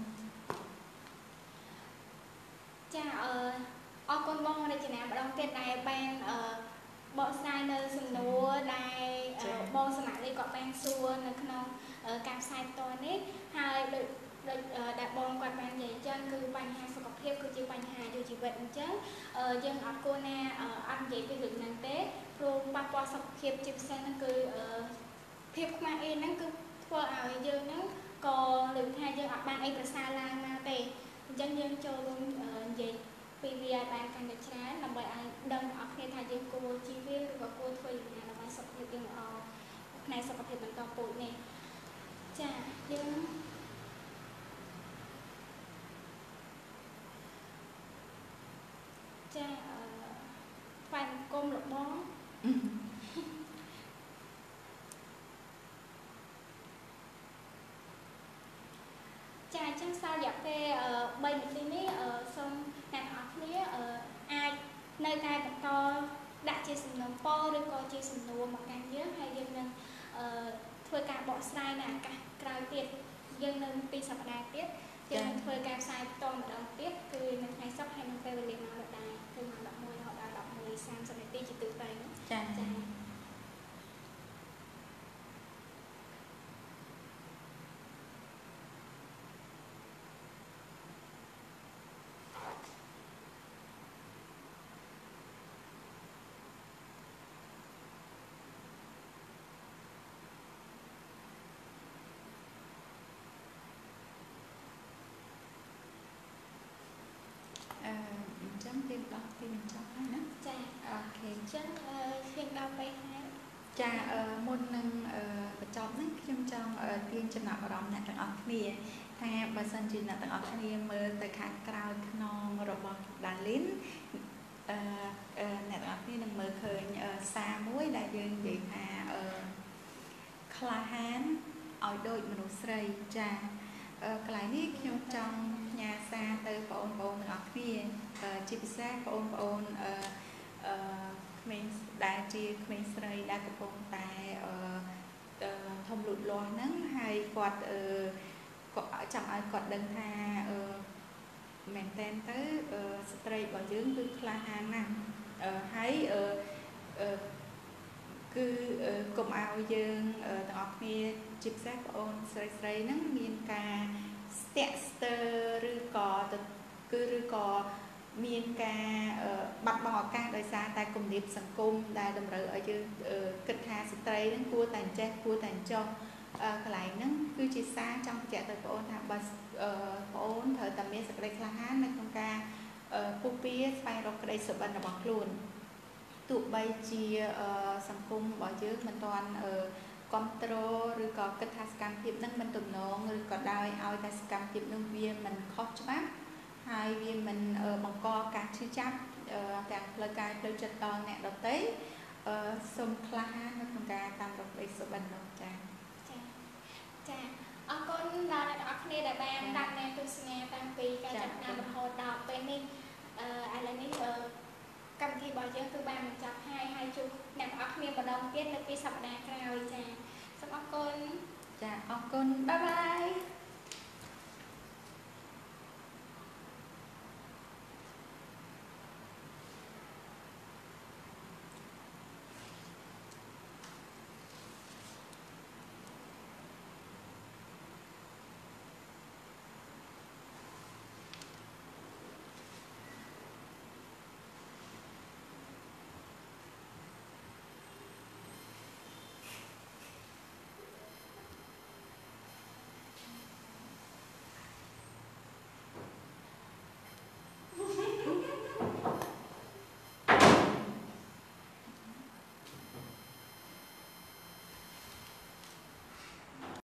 ចាអឺអរគុណបងរចនាម្ដងទៀតដែលបានអឺបកស្រាយនៅសំណួរដែលបងស្មាលីគាត់បានសួរនៅក្នុងការផ្សាយផ្ទាល់នេះហើយដូចដូចដែលបងគាត់បាននិយាយចឹងគឺបញ្ហាសុខភាពគឺជាបញ្ហាអាយុជីវិតអញ្ចឹងយើងអត់គួរណាអត់និយាយពីរឿងហ្នឹងទេព្រោះប៉ះពាល់សុខភាពជាពិសេសហ្នឹងគឺភាពខ្មាស់អីហ្នឹងគឺធ្វើឲ្យយើងហ្នឹងក៏លើកថាយើងអត់បានអីប្រសើរឡើងមកទេអញ្ចឹងយើងចូលរួមនិយាយពីវាឲ្យបានកាន់តែច្រើនដើម្បីឲ្យដឹងអស់គ្នាថាយើងគួរជៀសវាងឬក៏គួរធ្វើយ៉ាងណាដើម្បីសុខភាពយើងល្អផ្នែកសុខភាពបន្តពូជនេះចាយើងចាអឺថ្វាយបង្គំលោកបងចាអញ្ចឹងសល់រយៈពេលបីនាទីនេះសូមអ្នកនរគ្នាអាចនៅតែបន្តដាក់ជាសំណួរពរឬក៏ជាសំណួរមកកាន់យើងហើយយើងនឹងធ្វើការបកស្រាយនៅឱកាសក្រោយទៀតយើងនៅពីសប្តាហ៍ទៀតយើងនឹងធ្វើការផ្សាយបន្តម្ដងទៀតគឺនៅថ្ងៃសុក្រហើយនៅពេលវេលាម៉ោងដដែលគឺម៉ោងដប់មួយរហូតដល់ដប់មួយសាមសិបនាទីជាទូទៅចាចាទៀនដល់ទីបញ្ចប់ហើយណាចាអូខេអញ្ចឹងយើងដល់ពេលហើយចាមុននឹងបញ្ចប់នេះខ្ញុំចង់ tiênចំណាប់អារម្មណ៍អ្នកទាំងអស់គ្នាថាបើសិនជាអ្នកទាំងអស់គ្នាមើលទៅខាងក្រោយខ្នងរបស់ Darlene អឺអ្នកទាំងអស់គ្នានឹងមើលឃើញសារមួយដែលយើងនិយាយថាអឺក្លាហានឲ្យដូចមនុស្សស្រីចាកន្លែងនេះខ្ញុំចង់ផ្ញើសារទៅបងប្អូនទាំងអស់គ្នាជាពិសេសបងប្អូនអឺអឺក្មេងដែលជាក្មេងស្រីដែលកំពុងតែអឺធំលូតលាស់ហ្នឹងហើយគាត់អឺគាត់ចង់ឲ្យគាត់ដឹងថាអឺមែនតែនទៅស្ត្រីរបស់យើងគឺក្លាហានណាស់ហើយអឺគឺកុំឲ្យយើងទាំងអស់គ្នាជាពិសេសបងប្អូនស្រីស្រីហ្នឹងមានការស្ទាក់ស្ទើរឬក៏គឺឬក៏មានការបាត់បង់ឱកាសដោយសារតែគម្លាតសង្គមដែលតម្រូវឲ្យយើងគិតថាស្ត្រីហ្នឹងគួរតែចេះគួរតែចុះកន្លែងហ្នឹងគឺជាសារចង់បញ្ជាក់ទៅបងប្អូនថាបើបងប្អូនត្រូវតែមានសេចក្តីក្លាហាននៅក្នុងការពុះពៀស្វែងរកក្តីសុបិនរបស់ខ្លួនទោះបីជាសង្គមរបស់យើងមិនទាន់គ្រប់គ្រងឬក៏គិតថាសកម្មភាពហ្នឹងមិនទំនងឬក៏ដោយឲ្យតែសកម្មភាពហ្នឹងវាមិនខុសច្បាប់ហើយវាមិនបង្កការឈឺចាប់ទាំងផ្លូវកាយផ្លូវចិត្តដល់អ្នកដទៃសូមក្លាហាននៅក្នុងការតាមរកក្តីសុបិននោះចា៎ចា៎ចា៎អរគុណដល់អ្នកទាំងអស់គ្នាដែលបានតាមដានទស្សនាតាំងពីការចាប់ផ្ដើមរហូតដល់ពេលនេះអឺឥឡូវនេះកម្មវិធីរបស់យើងគឺបានបញ្ចប់ហើយហើយជួបអ្នកទាំងអស់គ្នាម្ដងទៀតនៅពីសប្ដាហ៍ក្រោយចា៎